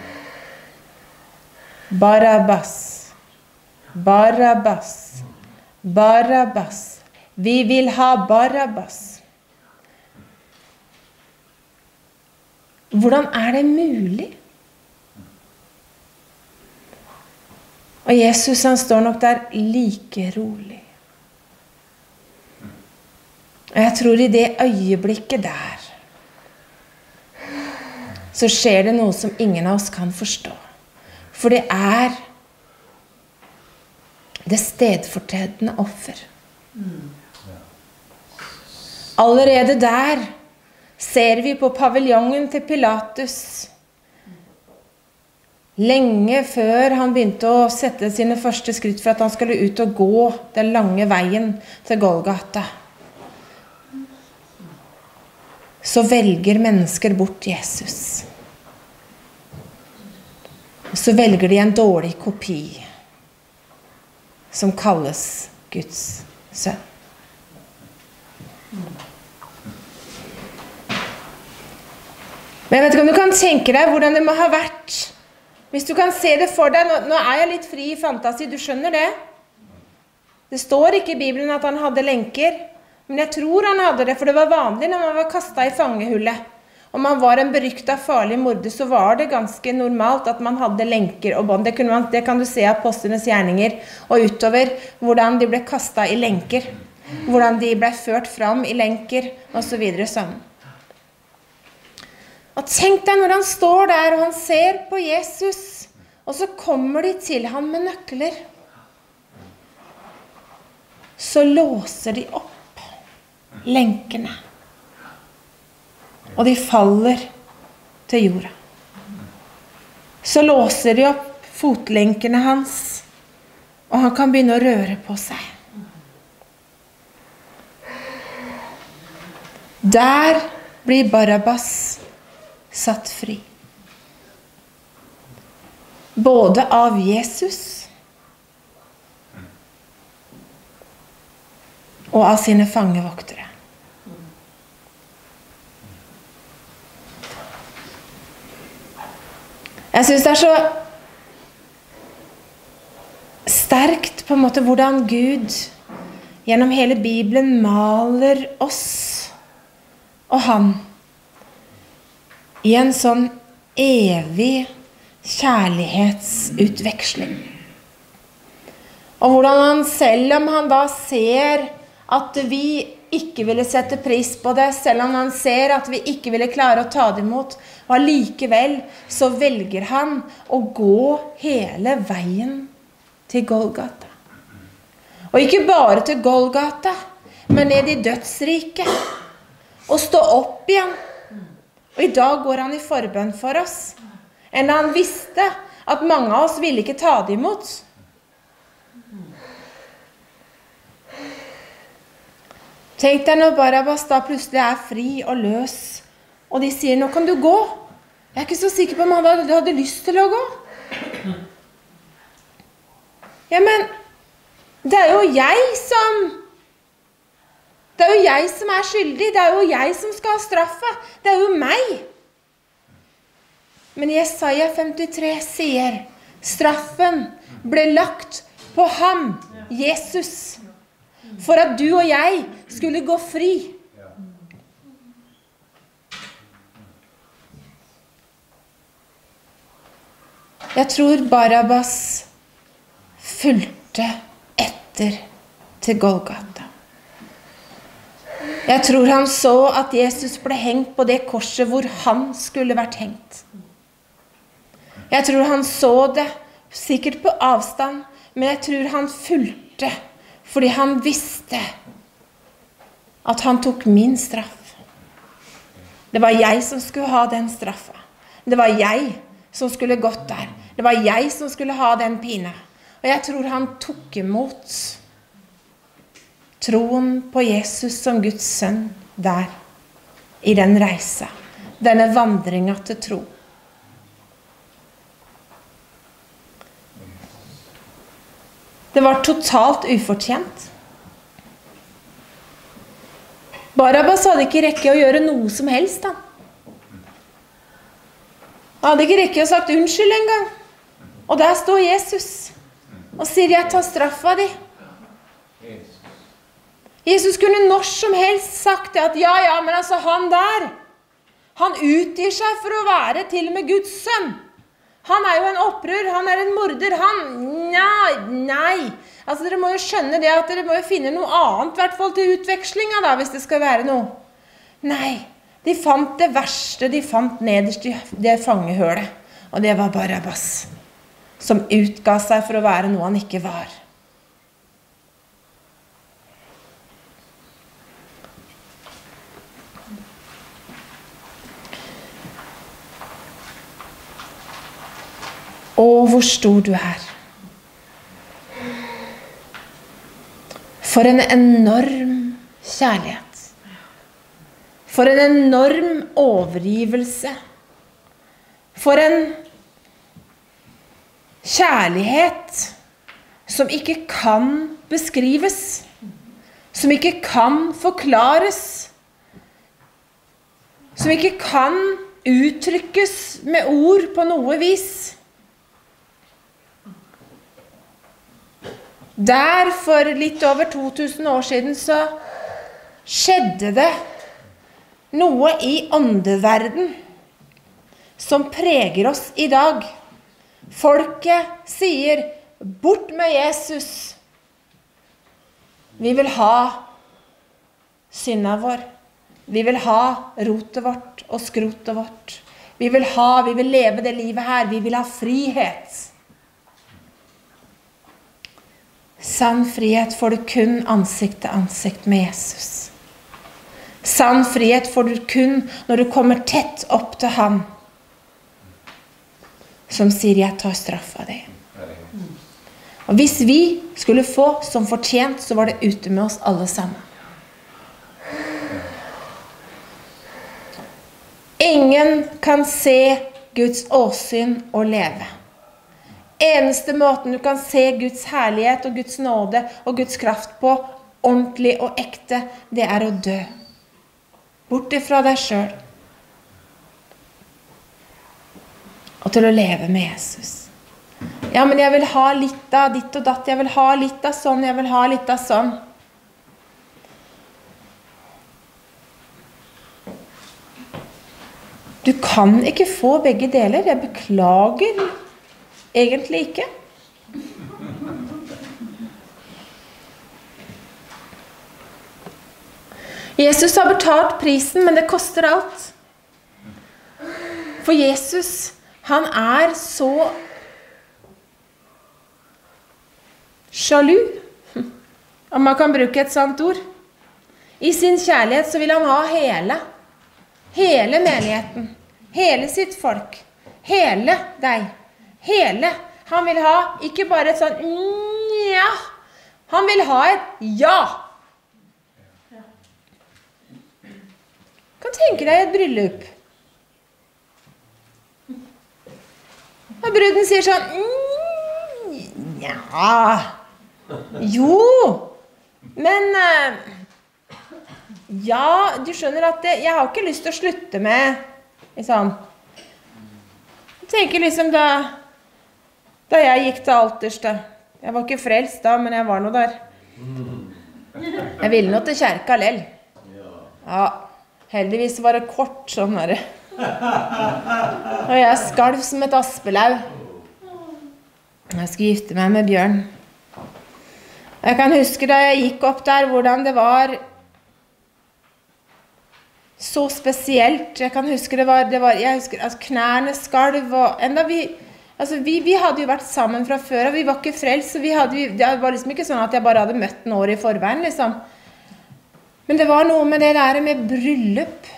Barabbas, Barabbas, Barabbas. Vi vil ha Barabbas. Hvordan det mulig? Og Jesus, han står nok der like rolig. Og jeg tror i det øyeblikket der, så skjer det noe som ingen av oss kan forstå. For det det stedfortredende offer. Allerede der ser vi på paviljongen til Pilatus, lenge før han begynte å sette sine første skritt for at han skulle ut og gå den lange veien til Golgata. Så velger mennesker bort Jesus. Så velger de en dårlig kopi som kalles Guds sønn. Men jeg vet ikke om du kan tenke deg hvordan det må ha vært. Hvis du kan se det for deg, nå jeg litt fri i fantasi, du skjønner det? Det står ikke i Bibelen at han hadde lenker, men jeg tror han hadde det, for det var vanlig når man var kastet i fangehullet. Om man var en beryktet farlig morder, så var det ganske normalt at man hadde lenker og bånd. Det kan du se av apostlenes gjerninger, og utover hvordan de ble kastet i lenker. Hvordan de ble ført fram i lenker, og så videre sånn. Og tenk deg når han står der, og han ser på Jesus, og så kommer de til ham med nøkler. Så låser de opp lenkene. Og de faller til jorda. Så låser de opp fotlenkene hans, og han kan begynne å røre på seg. Der blir Barabbas satt fri. Både av Jesus og av sine fangevoktere. Jeg synes det så sterkt på en måte hvordan Gud gjennom hele Bibelen maler oss og han i en sånn evig kjærlighetsutveksling. Og hvordan han, selv om han da ser at vi ikke ville sette pris på det, selv om han ser at vi ikke ville klare å ta det imot, og allikevel så velger han å gå hele veien til Golgata. Og ikke bare til Golgata, men ned i dødsriket, og stå opp igjen. Og i dag går han i forbønn for oss, enn han visste at mange av oss ville ikke ta det imot. Tenk deg når Barabbas da plutselig fri og løs, og de sier, nå kan du gå. Jeg ikke så sikker på om han hadde lyst til å gå. Ja, men det jo jeg som skyldig. Det jo jeg som skal ha straffa. Det jo meg. Men Jesaja 53 sier, straffen ble lagt på ham, Jesus, for at du og jeg skulle gå fri. Jeg tror Barabbas fulgte etter til Golgata. Jeg tror han så at Jesus ble hengt på det korset hvor han skulle vært hengt. Jeg tror han så det, sikkert på avstand, men jeg tror han fulgte, fordi han visste at han tok min straff. Det var jeg som skulle ha den straffa. Det var jeg som skulle gått der. Det var jeg som skulle ha den pina. Og jeg tror han tok imot troen på Jesus som Guds sønn der, i den reisa, denne vandringen til tro. Det var totalt ufortjent. Barabbas hadde ikke rekke å gjøre noe som helst, da. Han hadde ikke rekke å sagt unnskyld en gang. Og der står Jesus og sier, jeg tar straffa di. Jesus kunne når som helst sagt det, at ja, men altså han der, han utgir seg for å være til og med Guds sønn. Han jo en opprør, han en morder, nei. Altså dere må jo skjønne det, at dere må jo finne noe annet, I hvert fall til utvekslinga da, hvis det skal være noe. Nei, de fant det verste, de fant nederst I det fangehølet, og det var Barabbas, som utga seg for å være noe han ikke var. Og hvor stor du For en enorm kjærlighet. For en enorm overgivelse. For en kjærlighet som ikke kan beskrives. Som ikke kan forklares. Som ikke kan uttrykkes med ord på noe vis. Der for litt over 2000 år siden så skjedde det noe I åndeverden som preger oss I dag. Folket sier, bort med Jesus. Vi vil ha synda vår. Vi vil ha rotet vårt og skrotet vårt. Vi vil leve det livet her. Vi vil ha frihet. Sann frihet får du kun ansikt til ansikt med Jesus. Sann frihet får du kun når du kommer tett opp til han, som sier, jeg tar straffa deg. Og hvis vi skulle få som fortjent, så var det ute med oss alle sammen. Ingen kan se Guds åsyn og leve. Eneste måten du kan se Guds herlighet og Guds nåde og Guds kraft på, ordentlig og ekte, det å dø. Bort ifra deg selv. Og til å leve med Jesus. Ja, men jeg vil ha litt av ditt og datt. Jeg vil ha litt av sånn, jeg vil ha litt av sånn. Du kan ikke få begge deler. Jeg beklager. Egentlig ikke. Jesus har betalt prisen, men det koster alt. For Jesus, han så sjalu, om man kan bruke et sånt ord. I sin kjærlighet så vil han ha hele menigheten, hele sitt folk, hele deg. Hele. Han vil ha ikke bare et sånn ja. Han vil ha et ja. Kan tenke deg et bryllup. Og bruden sier sånn ja. Jo. Men ja, du skjønner at jeg har ikke lyst til å slutte med liksom. Jeg tenker liksom da jeg gikk til alterste. Jeg var ikke frelst da, men jeg var nå der. Jeg ville nå til kjerka lell. Ja, heldigvis var det kort sånn der. Og jeg skalv som et aspelau. Jeg skulle gifte meg med Bjørn. Jeg kan huske da jeg gikk opp der, hvordan det var så spesielt. Jeg kan huske jeg husker at knærne skalv, og enda vi hadde jo vært sammen fra før, og vi var ikke frelst, så det var liksom ikke sånn at jeg bare hadde møtt en år i forveien, liksom. Men det var noe med det der med bryllup.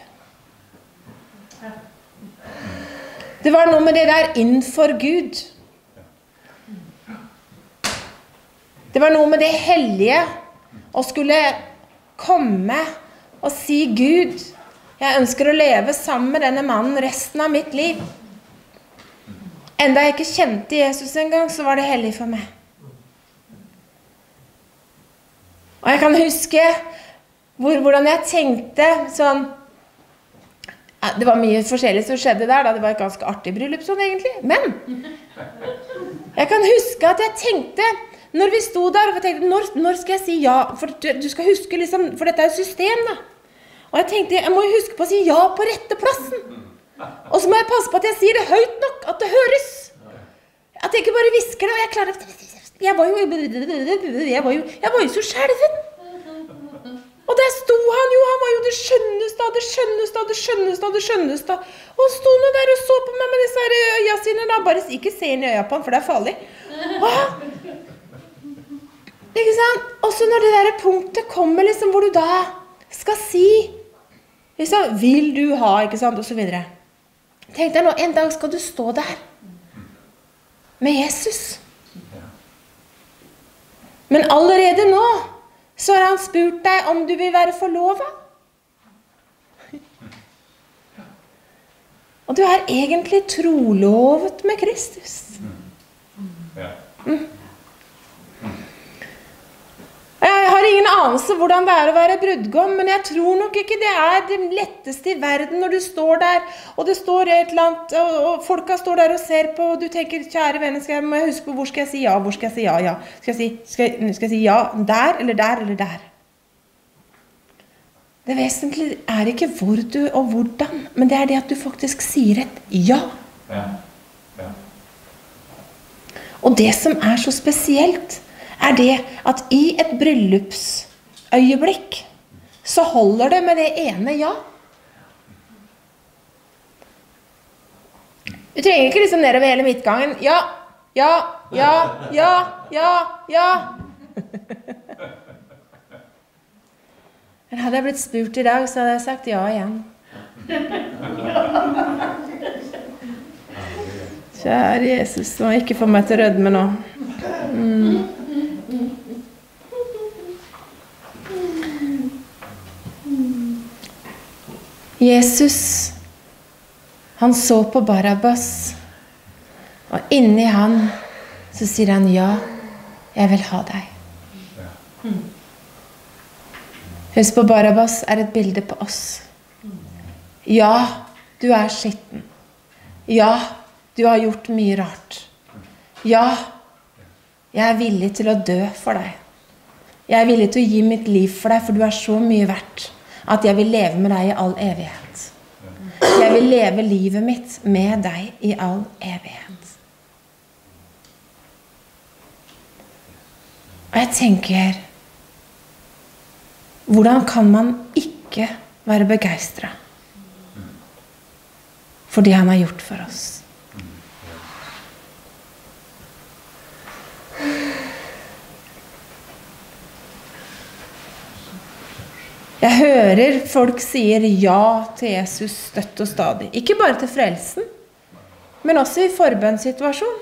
Det var noe med det der innenfor Gud. Det var noe med det hellige, å skulle komme og si, Gud, jeg ønsker å leve sammen med denne mannen resten av mitt liv. Enda jeg ikke kjente Jesus en gang, så var det hellig for meg. Og jeg kan huske hvordan jeg tenkte sånn, det var mye forskjellig som skjedde der, da det var et ganske artig bryllup sånn egentlig, men jeg kan huske at jeg tenkte, når vi sto der, og jeg tenkte, når skal jeg si ja? For du skal huske liksom, for dette er et system da. Og jeg tenkte, jeg må jo huske på å si ja på rette plassen. Og så må jeg passe på at jeg sier det høyt nok, at det høres. At jeg ikke bare visker det, og jeg klarer det. Jeg var jo så skjelven. Og der sto han var jo det skjønneste av det skjønneste av det skjønneste av det skjønneste. Og han sto nå der og så på meg med disse øya sine, da. Bare ikke se inn i øya på han, for det er farlig. Ikke sant? Og så når det der punktet kommer, liksom, hvor du da skal si, liksom, vil du ha, ikke sant, og så videre. Tenk deg nå, en dag skal du stå der med Jesus. Men allerede nå så har han spurt deg om du vil være forlovet. Og du er egentlig trolovet med Kristus. Jeg har ingen anelse hvordan det er å være brudgom, men jeg tror nok ikke det er det letteste i verden når du står der, og det står et eller annet, og folka står der og ser på, og du tenker, kjære venner, må jeg huske på hvor skal jeg si ja, hvor skal jeg si ja, ja. Skal jeg si ja der, eller der, eller der? Det vesentlige er ikke hvor du og hvordan, men det er det at du faktisk sier et ja. Og det som er så spesielt, er det at i et bryllupsøyeblikk så holder det med det ene ja. Du trenger ikke liksom nedover hele midtgangen. Ja, ja, ja, ja, ja, ja. Men hadde jeg blitt spurt i dag, så hadde jeg sagt ja igjen. Kjære Jesus, må ikke få meg til å rødme nå. Jesus, han så på Barabbas, og inni han så sier han ja, jeg vil ha deg. Husk på, Barabbas er et bilde på oss. Ja, du er skitten. Ja, du har gjort mye rart. Ja, jeg er villig til å dø for deg. Jeg er villig til å gi mitt liv for deg, for du er så mye verdt at jeg vil leve med deg i all evighet. Jeg vil leve livet mitt med deg i all evighet. Og jeg tenker, hvordan kan man ikke være begeistret for det han har gjort for oss? Jeg hører folk sier ja til Jesus støtt og stadig. Ikke bare til frelsen, men også i forbønnssituasjon.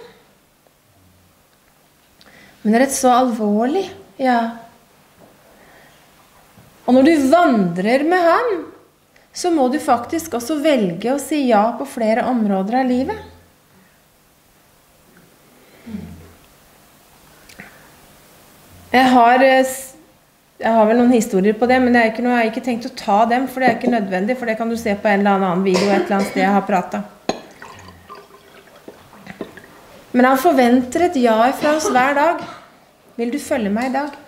Men det er et så alvorlig, ja. Og når du vandrer med ham, så må du faktisk også velge å si ja på flere områder av livet. Jeg har vel noen historier på det, men det er ikke noe, jeg har ikke tenkt å ta dem, for det er ikke nødvendig, for det kan du se på en eller annen video et eller annet sted jeg har pratet. Men han forventer et ja fra oss hver dag. Vil du følge meg i dag?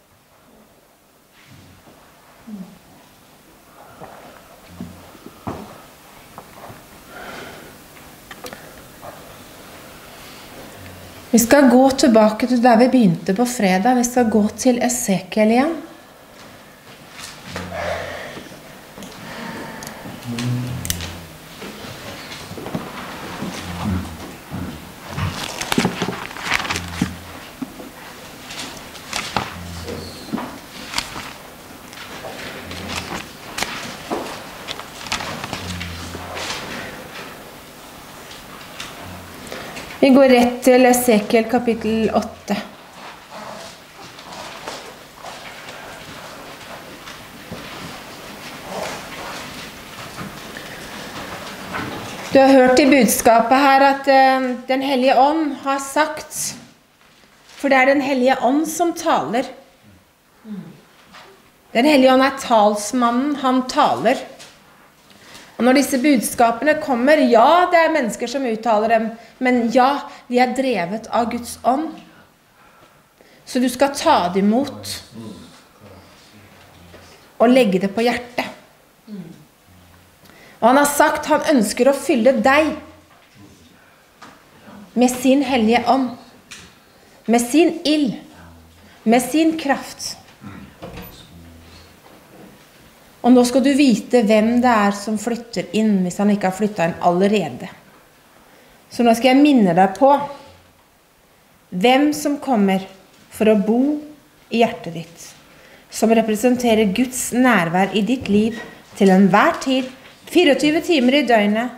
Vi skal gå tilbake til der vi begynte på fredag. Vi skal gå til Esekiel igjen. Vi går rett til Esekiel kapittel 8. Du har hørt i budskapet her at Den Hellige Ånd har sagt, for det er Den Hellige Ånd som taler. Den Hellige Ånd er talsmannen, han taler. Og når disse budskapene kommer, ja, det er mennesker som uttaler dem, men ja, de er drevet av Guds ånd. Så du skal ta det imot og legge det på hjertet. Og han har sagt han ønsker å fylle deg med sin hellige ånd, med sin ild, med sin kraft. Og nå skal du vite hvem det er som flytter inn, hvis han ikke har flyttet inn allerede. Så nå skal jeg minne deg på hvem som kommer for å bo i hjertet ditt, som representerer Guds nærvær i ditt liv til enhver tid, 24 timer i døgnet,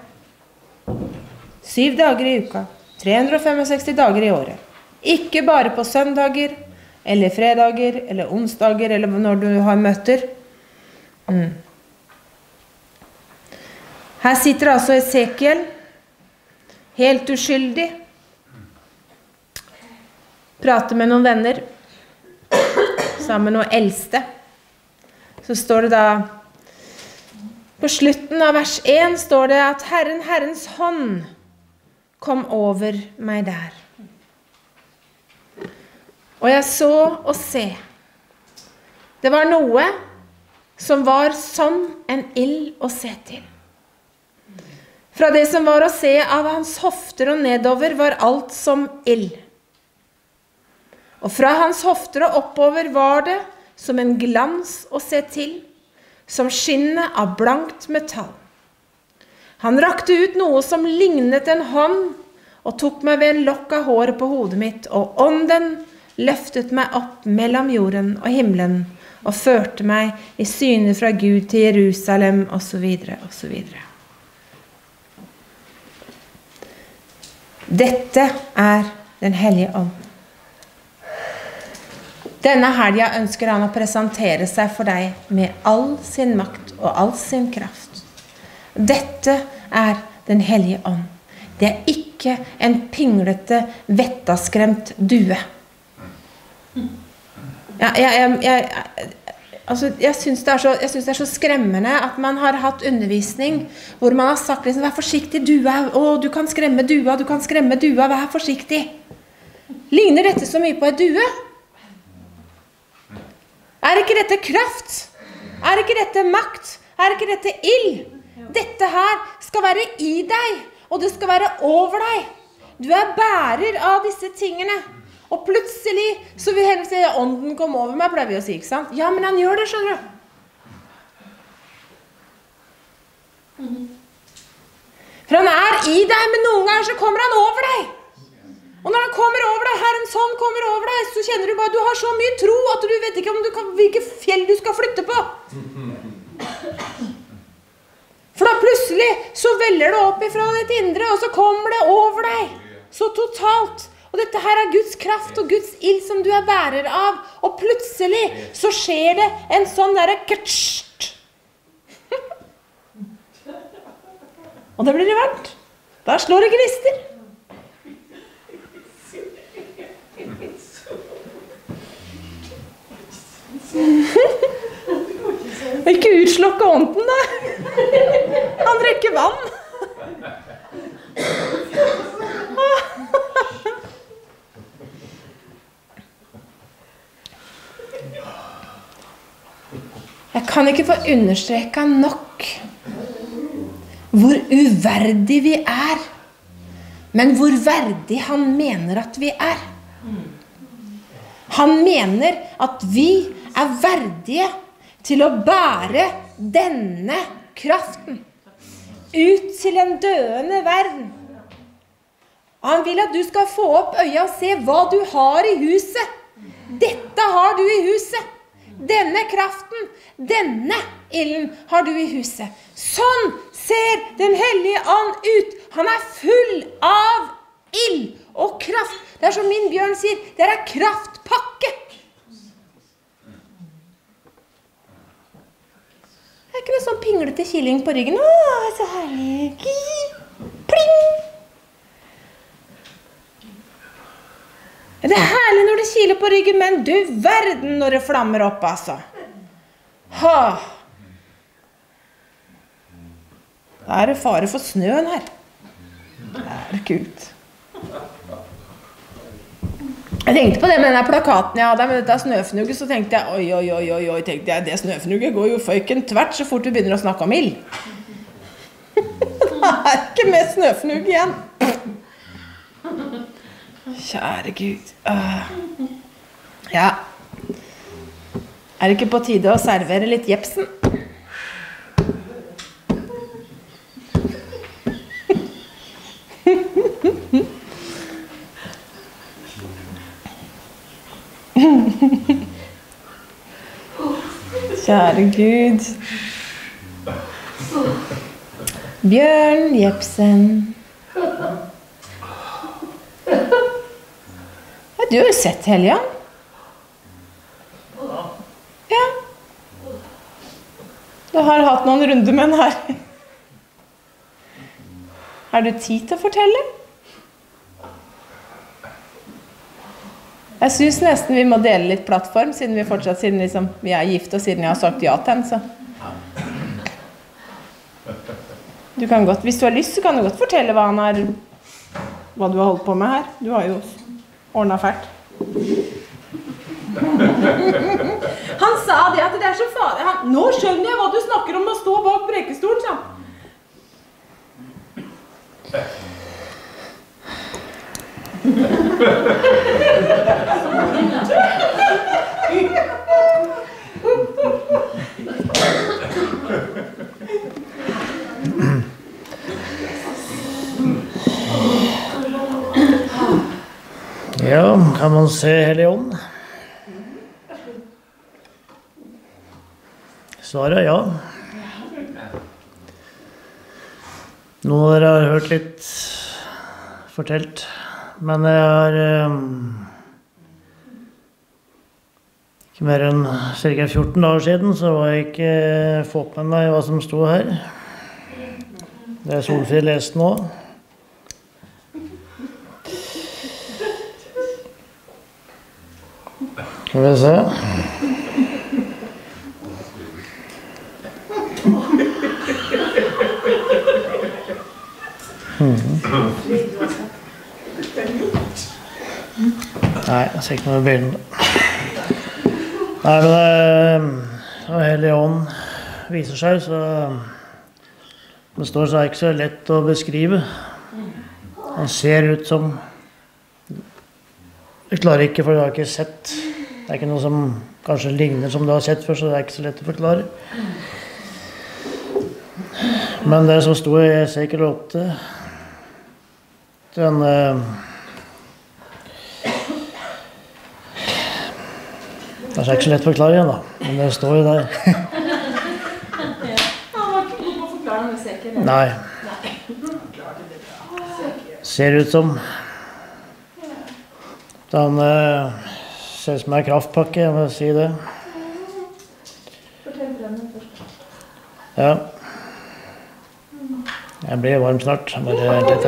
7 dager i uka, 365 dager i året. Ikke bare på søndager, eller fredager, eller onsdager, eller når du har møter. Her sitter altså Esekiel, helt uskyldig, prater med noen venner, sammen med noen eldste. Så står det da, på slutten av vers 1 står det at Herrens hånd kom over meg der. Og jeg så og se. Det var noe som var som en ild å se til. Fra det som var å se av hans hofter og nedover var alt som ild. Og fra hans hofter og oppover var det som en glans å se til, som skinnet av blankt metall. Han rakte ut noe som lignet en hånd, og tok meg ved en lokk av håret på hodet mitt, og ånden løftet meg opp mellom jorden og himmelen, og førte meg i syne fra Gud til Jerusalem, og så videre, og så videre. Dette er Den Hellige Ånd. Denne helgen ønsker han å presentere seg for deg med all sin makt og all sin kraft. Dette er Den Hellige Ånd. Det er ikke en pinglete, vettaskremt due. Jeg synes det er så skremmende at man har hatt undervisning hvor man har sagt liksom, vær forsiktig dua, du kan skremme dua, vær forsiktig. Ligner dette så mye på et due? Er ikke dette kraft? Er ikke dette makt? Er ikke dette ild? Dette her skal være i deg, og det skal være over deg. Du er bærer av disse tingene. Og plutselig så vil hele si ånden komme over meg, pleier vi å si, ikke sant? Ja, men han gjør det, skjønner du. For han er i deg, men noen ganger så kommer han over deg. Og når han kommer over deg, Herrens hånd kommer over deg, så kjenner du bare, du har så mye tro at du vet ikke om hvilke fjell du skal flytte på. For da plutselig så veller det opp ifra ditt indre, og så kommer det over deg. Så totalt. Og dette her er Guds kraft og Guds ild som du er bærer av. Og plutselig så skjer det en sånn der kertsht. Og da blir det varmt. Da slår det gnister. Ikke utslokke ånden da. Han drikker vann. Jeg kan ikke få understreket nok hvor uverdig vi er, men hvor verdig han mener at vi er. Han mener at vi er verdige til å bære denne kraften. ut til en døende verden. Han vil at du skal få opp øya og se hva du har i huset. Dette har du i huset. Denne kraften, denne ilden har du i huset. Sånn ser den hellige ånd ut. Han er full av ild og kraft. Det er som min Bjørn sier, det er kraftpakke. Det er ikke noe sånn pinglete killing på ryggen. Åh, så herlig. Pling! Det er herlig når det kiler på ryggen, men du verden når det flammer opp, altså. Ha! Da er det fare for snøen her. Det er kult. Jeg tenkte på det med denne plakaten jeg hadde med dette snøfnugget, så tenkte jeg, oi, tenkte jeg, det snøfnugget går jo føyken tvert så fort du begynner å snakke om ild. Det er ikke mer snøfnugg igjen. Kjære Gud. Ja. Er det ikke på tide å servere litt Jepsen? Kjære Gud. Bjørn Jepsen. Ja, du har jo sett Helgen. Ja. Du har hatt noen runder med den her. Har du tid til å fortelle? Jeg synes nesten vi må dele litt plattform, siden vi fortsatt, siden liksom, vi er gift, og siden jeg har sagt ja til den, så. Du kan godt, hvis du har lyst, så kan du godt fortelle hva du har holdt på med her. Du har jo ordnet fælt. Han sa det at det er så farlig. Nå skjønner jeg hva du snakker om å stå bak prekestolen, sa han. Ja, kan man se Hellig Ånd? Svaret er ja. Noen av dere har hørt litt fortalt, men jeg har ikke mer enn ca. 14 dager siden, så var jeg ikke fått med meg hva som stod her. Det er Solfrid lest nå. Skal vi se. Nei, jeg ser ikke noe bildende. Nei, men når Hellig Ånd viser seg, så det står så er det ikke så lett å beskrive. Han ser ut som, jeg klarer ikke, for jeg har ikke sett. Det er ikke noe som kanskje ligner som du har sett før, så det er ikke så lett å forklare. Men det som stod i Esekiel 8, den det er ikke så lett å forklare igjen da, men det står jo der. Han var ikke god på å forklare noe Esekiel. Nei. Ser ut som den ser ut som en kraftpakke, jeg må si det. Fortell brønnen først. Ja. Jeg blir varm snart. Bare litt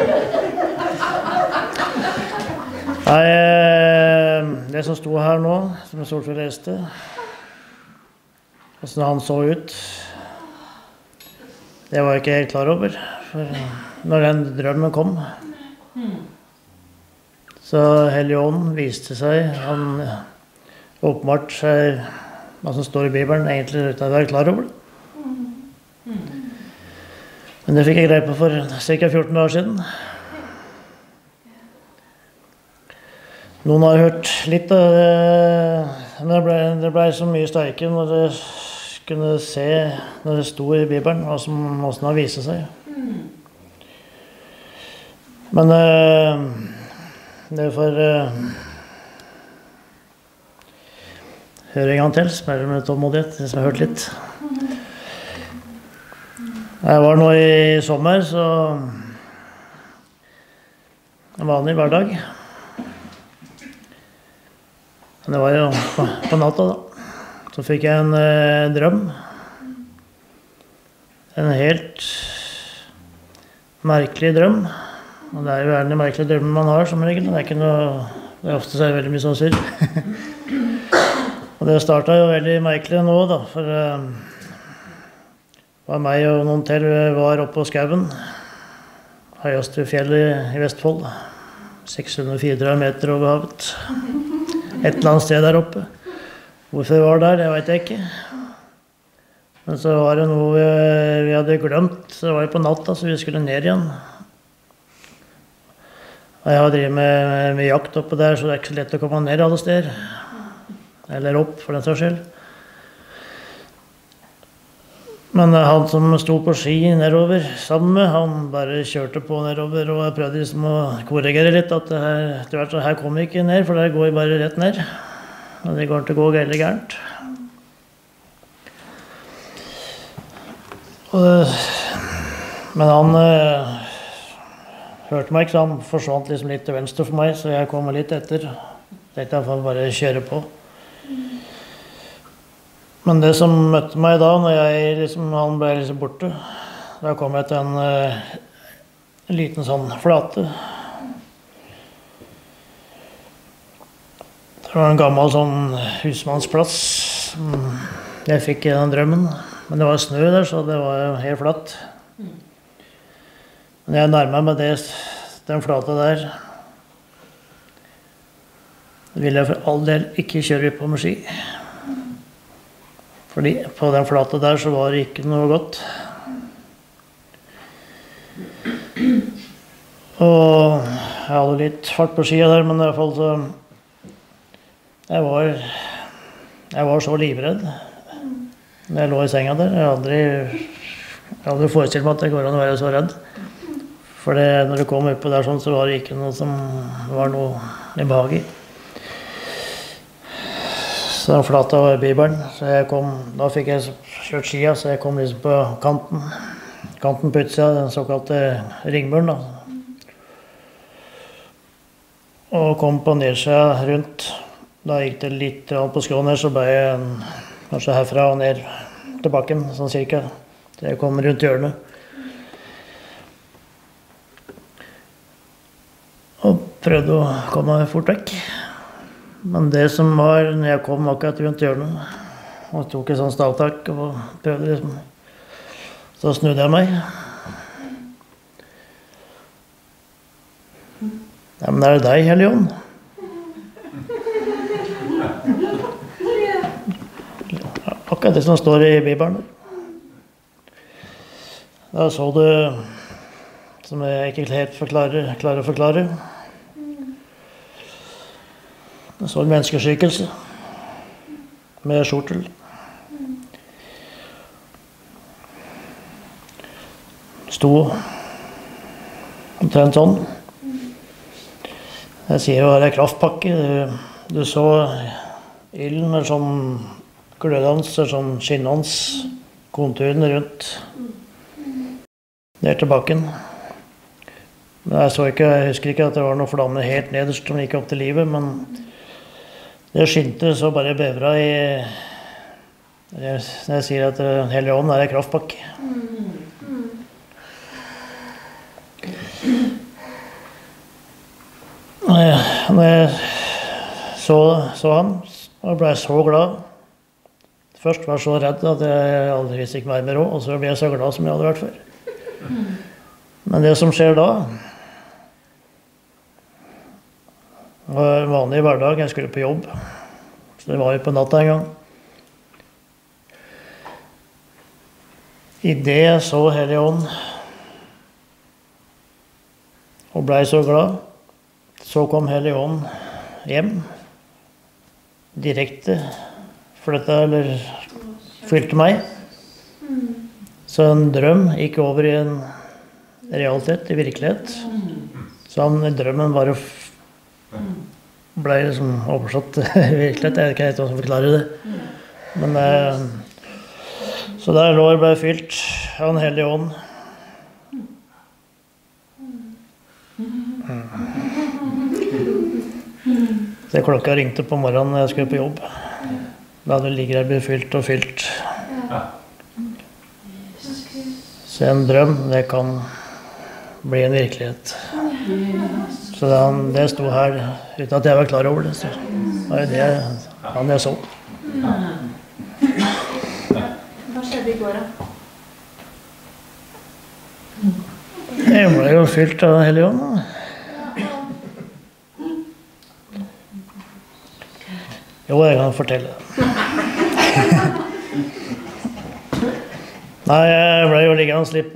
Nei, det som stod her nå, som Solfrid leste, hvordan han så ut, det var jeg ikke helt klar over. For når den drømmen kom, så Hellig Ånd viste seg, han åpenbart seg, hva som står i Bibelen, egentlig uten å være klar over det. Men det fikk jeg greie på for ca. 14 år siden. Noen har hørt litt av det, det ble så mye sterkere når det kunne se når det sto i Bibelen, hvordan det har vist seg. Men det får høre en gang til, spørre med tålmodighet, hvis jeg har hørt litt. Jeg var nå i sommer, så en vanlig hverdag. Men det var jo på natta da. Så fikk jeg en drøm. En helt merkelig drøm. Og det er jo gjerne merkelige drømmer man har som regel. Det er ikke noe, det er ofte så veldig mye sånn surr. Og det startet jo veldig merkelig nå da, for var meg og noen til var oppe på skauen. Høyeste fjellet i Vestfold. 604 meter over havet. Et eller annet sted der oppe. Hvorfor det var der, det vet jeg ikke. Men så var det noe vi hadde glemt. Så det var jo på natta, så vi skulle ned igjen. Og jeg har drevet med jakt oppe der, så det er ikke så lett å komme ned alle steder. Eller opp, for den saks skyld. Men han som sto på ski nedover sammen med, han bare kjørte på nedover, og jeg prøvde liksom å korrigere litt, at her kommer vi ikke ned, for der går vi bare rett ned. Og det går til å gå veldig gærent. Men han hørte meg ikke, så han forsvant liksom litt til venstre for meg, så jeg kom litt etter. Jeg tenkte jeg bare kjøre på. Men det som møtte meg da, når han ble liksom borte, da kom jeg til en liten sånn flate. Det var en gammel sånn husmannsplass. Jeg fikk den drømmen, men det var snø der, så det var jo helt flatt. Men jeg nærmet meg den flata der, ville jeg for all del ikke kjøre på med ski. Fordi på den flata der så var det ikke noe godt. Og jeg hadde litt fart på skia der, men i hvert fall så jeg var så livredd når jeg lå i senga der. Jeg hadde forestilt meg at det går an å være så redd. For når det kom oppe der sånn, så var det ikke noe som var noe behag i. Så den flata var Bibelen, så da fikk jeg kjørt skia, så jeg kom liksom på kanten på utsida, den såkalte ringmuren da. Og kom på nedsida rundt. Da gikk det litt på skrå ned, så ble jeg kanskje herfra og ned til bakken, sånn cirka. Så jeg kom rundt hjørnet. Og prøvde å komme fort vekk. Men det som var, når jeg kom akkurat rundt hjørnet, og tok et sånt stavtak og prøvde liksom, så snudde jeg meg. Ja, men er det deg, Hellige Ånd? Akkurat det som står i Bibelen. Da så du, som jeg ikke helt klarer å forklare, jeg så en menneskeskikkelse med skjortel. Sto omtrent sånn. Jeg sier jo det er kraftpakke. Du så ilden med sånn glødans, sånn skinnans, konturen rundt der til bakken. Men jeg husker ikke at det var noen flamme helt nederst som gikk opp til livet, men det skinte så bare bevra i når jeg sier at Hellige Ånd er en kraftpakke. Når jeg så han, og ble så glad. Først var jeg så redd at jeg aldri visste ikke mer råd, og så ble jeg så glad som jeg hadde vært før. Men det som skjer da, det var en vanlig hverdag, jeg skulle på jobb, så det var jo på natta en gang. I det jeg så Hellige Ånd, og ble så glad, så kom Hellige Ånd hjem, direkte flytta, eller fylte meg. Så en drøm gikk over i en realitet, i virkelighet. Så drømmen bare ble liksom oversatt i virkelighet. Jeg vet ikke helt hva som forklarer det. Men, så der lår ble fylt av en hellig ånd. Så klokka ringte på morgenen når jeg skulle på jobb. Da det ligger der, blir fylt og fylt. Så en drøm, det kan bli en virkelighet. Så det sto her uten at jeg var klar over det. Så det er det han jeg så. Hva skjedde i går da? Jeg ble jo fylt av hellig ånd. Jo, jeg kan fortelle det. Nei, jeg ble jo liggende slipp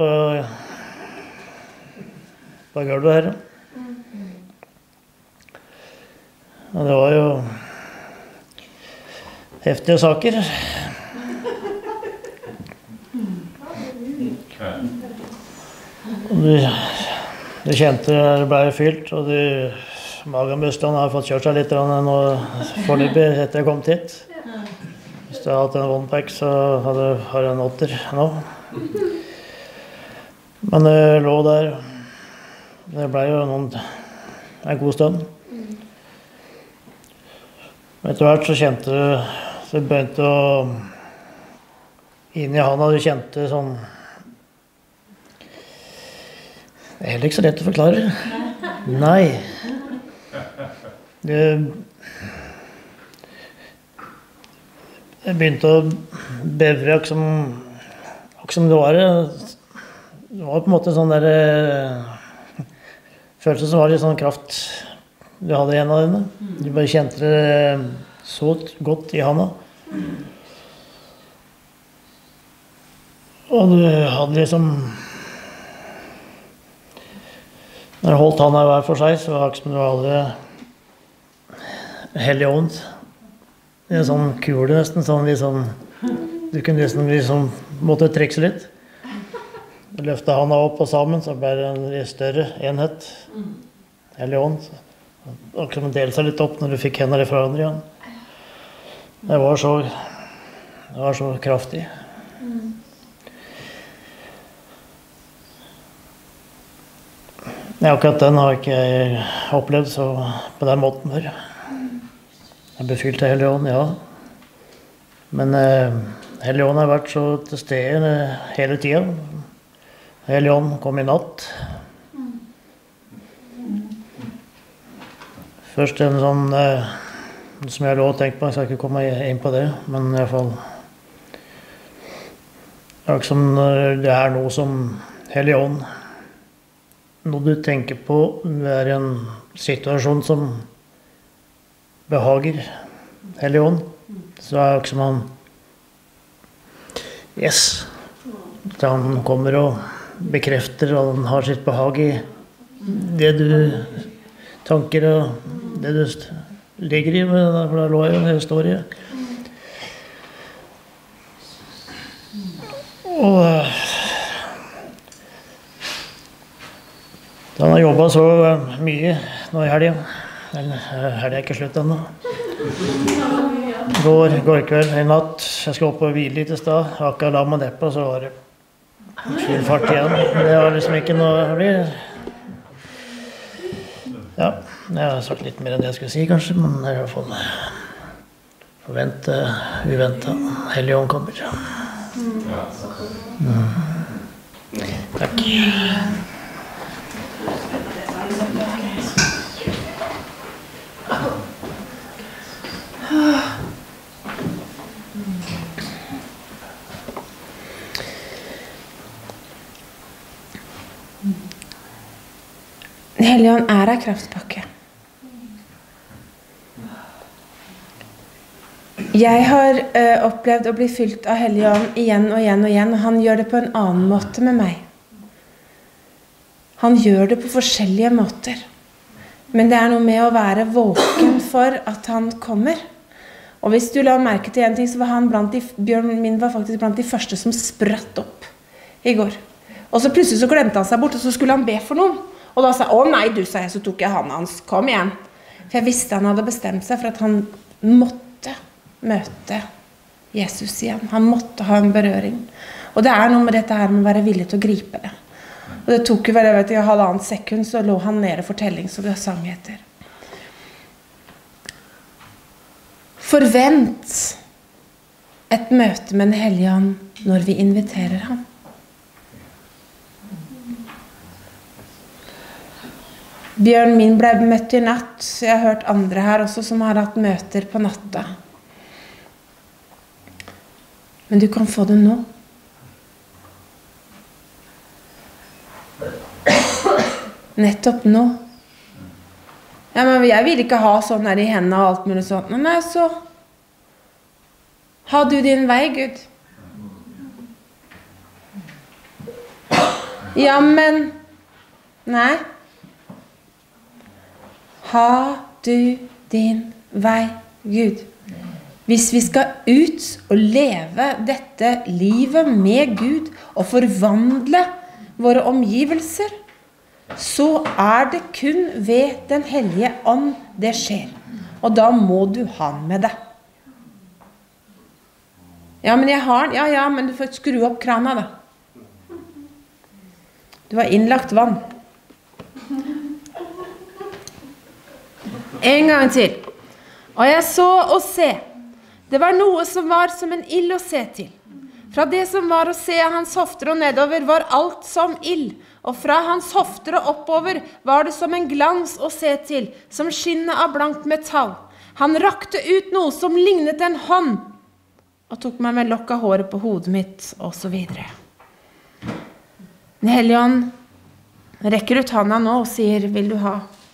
på gulvet her. Og det var jo heftige saker. Og du kjente det ble fylt, og magenbustene har fått kjørt seg litt nå foreløpig etter jeg kom hit. Hvis jeg hadde hatt en one-pack, så har jeg en 8 nå. Men det lå der. Det ble jo en god stund. Etter hvert så kjente du, så begynte å inn i handa, du kjente sånn. Det er heller ikke så lett å forklare. Nei. Jeg begynte å bevre akkurat som det var. Det var på en måte sånn der følelse som var litt sånn kraft du hadde i hendene dine. Du bare kjente det så godt i handa. Og du hadde liksom, når du holdt handa hver for seg, så var det ikke som du hadde hellig ånd. Det er en sånn kule nesten, sånn liksom, du kunne liksom måtte trekke seg litt. Du løftet handa opp og sammen, så ble det en litt større enhet. Hellig ånd. Akkurat som delte seg litt opp når du fikk hendene fra hverandre igjen. Det var så kraftig. Akkurat den har ikke jeg opplevd så på den måten før. Jeg ble fylt av hellig ånd, ja. Men hellig ånd har vært så til stede hele tiden. Hellig ånd kom i natt. Først en sånn, som jeg har lov å tenke på, jeg skal ikke komme inn på det, men i hvert fall, det er ikke som det er noe som hellig ånd, noe du tenker på, det er en situasjon som behager hellig ånd, så er det ikke som han, yes, så han kommer og bekrefter, og han har sitt behag i det du tanker og det du ligger i, for da lå jeg jo, det står i. Og han har jobbet så mye nå i helgen. Helgen er ikke slutt ennå. Går kveld, en natt. Jeg skal opp og hvile litt i sted. Akkurat la meg nedpå, så var det full fart igjen. Det var liksom ikke noe å bli. Ja, jeg har sagt litt mer enn det jeg skulle si, kanskje, men det er i hvert fall uventet. Hellig ånd kommer. Takk. Hellige ånd er en kraftpakke. Jeg har opplevd å bli fylt av Hellige ånd igjen og igjen og igjen, og han gjør det på en annen måte med meg. Han gjør det på forskjellige måter. Men det er noe med å være våken for at han kommer. Og hvis du la merke til en ting, så var Bjørn min var faktisk blant de første som spratt opp i går. Og så plutselig så glemte han seg bort, og så skulle han be for noen. Og da sa jeg, å nei du, sa jeg, så tok jeg hånden hans, kom igjen. For jeg visste han hadde bestemt seg for at han måtte møte Jesus igjen. Han måtte ha en berøring. Og det noe med dette her med å være villig til å gripe det. Og det tok jo vel, jeg vet ikke, halvannet sekund, så lå han nede for telling, så det sang etter. Forvent et møte med den hellige ånd når vi inviterer ham. Bjørn min ble møtt i natt. Jeg har hørt andre her også som har hatt møter på natta. Men du kan få det nå. Nettopp nå. Ja, men jeg vil ikke ha sånn her i hendene og alt mulig sånt. Men nei, så ha du din vei, Gud. Ja, men nei. Ha du din vei, Gud. Hvis vi skal ut og leve dette livet med Gud og forvandle våre omgivelser, så det kun ved den hellige ånd det skjer. Og da må du ha med det. Ja, men jeg har den. Ja, men du får skru opp krana da. Du har innlagt vann. En gang til. Og jeg så og se. Det var noe som var som en ild å se til. Fra det som var å se av hans hofter og nedover var alt som ild. Og fra hans hofter og oppover var det som en glans å se til, som skinnet av blankt metall. Han rakte ut noe som lignet en hånd, og tok meg med lokk av håret på hodet mitt, og så videre. Den hellige ånd rekker ut handa nå og sier, vil du ha?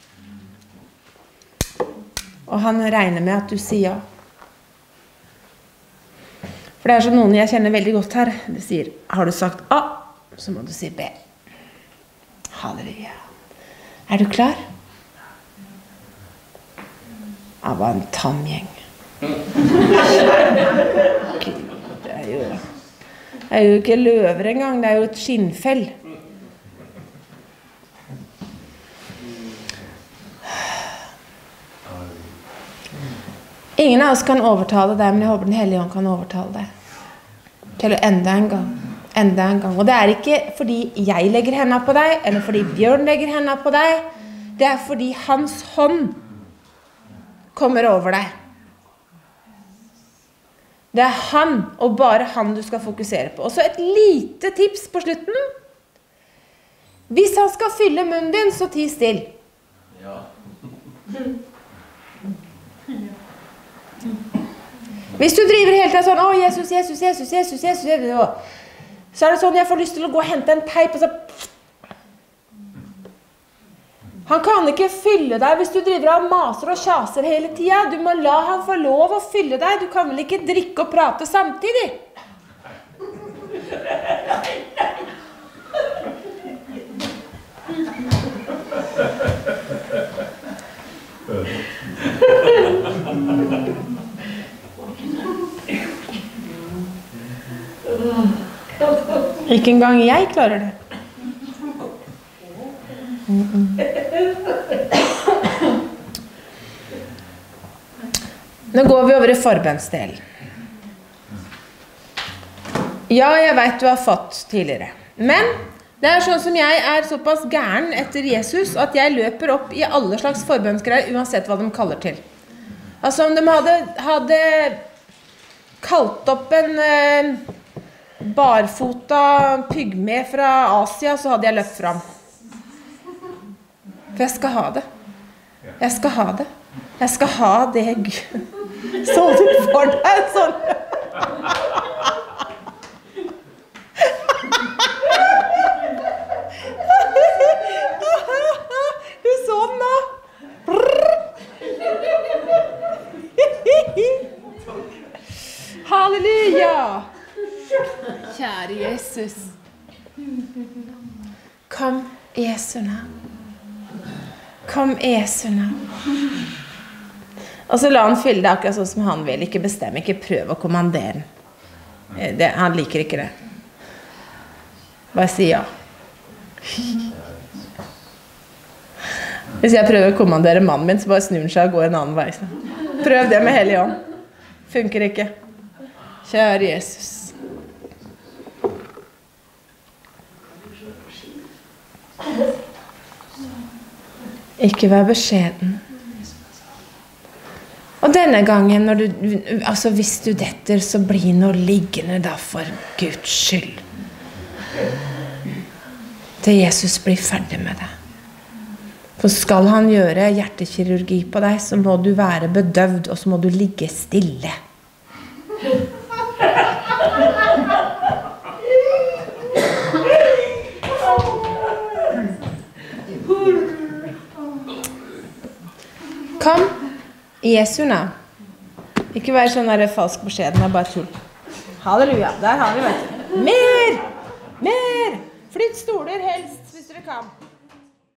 Og han regner med at du sier ja. For det så noen jeg kjenner veldig godt her. De sier, har du sagt A, så må du si B. Halleluja. Du klar? Det var en tamgjeng. Det jo ikke løver engang, det jo et skinnfell. Ingen av oss kan overtale deg, men jeg håper den hellige ånd kan overtale deg. Til enda en gang. Og det ikke fordi jeg legger hendene på deg, eller fordi Bjørn legger hendene på deg. Det fordi hans hånd kommer over deg. Det han, og bare han du skal fokusere på. Og så et lite tips på slutten. Hvis han skal fylle munnen din, så ti still. Ja. Hvis du driver helt til sånn, å Jesus, så det sånn, jeg får lyst til å gå og hente en teip, og så... Han kan ikke fylle deg hvis du driver og maser og kjaser hele tiden. Du må la han få lov å fylle deg. Du kan vel ikke drikke og prate samtidig? Ikke engang jeg klarer det. Nå går vi over i forbønnsdelen. Ja, jeg vet du har fått tidligere. Men det sånn som jeg såpass gæren etter Jesus at jeg løper opp i alle slags forbønnsgreier uansett hva de kaller til. Altså om de hadde kalt opp en barfota pygme fra Asia, så hadde jeg løpt fram. For jeg skal ha det. Jeg skal ha det. Jeg skal ha det, Gud. Så du for deg sånn. Du så den da. Halleluja. Kjære Jesus. Kom Jesu navn. Kom Jesu navn. Og så la han fylle det akkurat sånn som han vil. Ikke bestemme, ikke prøve å kommandere. Han liker ikke det. Bare si ja. Hvis jeg prøver å kommandere mannen min, så bare snur han seg og går en annen vei. Prøv det med Hellig Ånd. Funker ikke. Kjære Jesus. Ikke vær beskjeden. Og denne gangen, hvis du detter, så bli nå liggende da for Guds skyld. Til Jesus blir ferdig med det. For skal han gjøre hjertekirurgi på deg, så må du være bedøvd, og så må du ligge stille. Kom i Jesu navn. Ikke vær sånn falsk beskjeden, det bare tull. Halleluja, der har vi, vet du. Mer! Mer! Flytt stoler helst, hvis dere kan.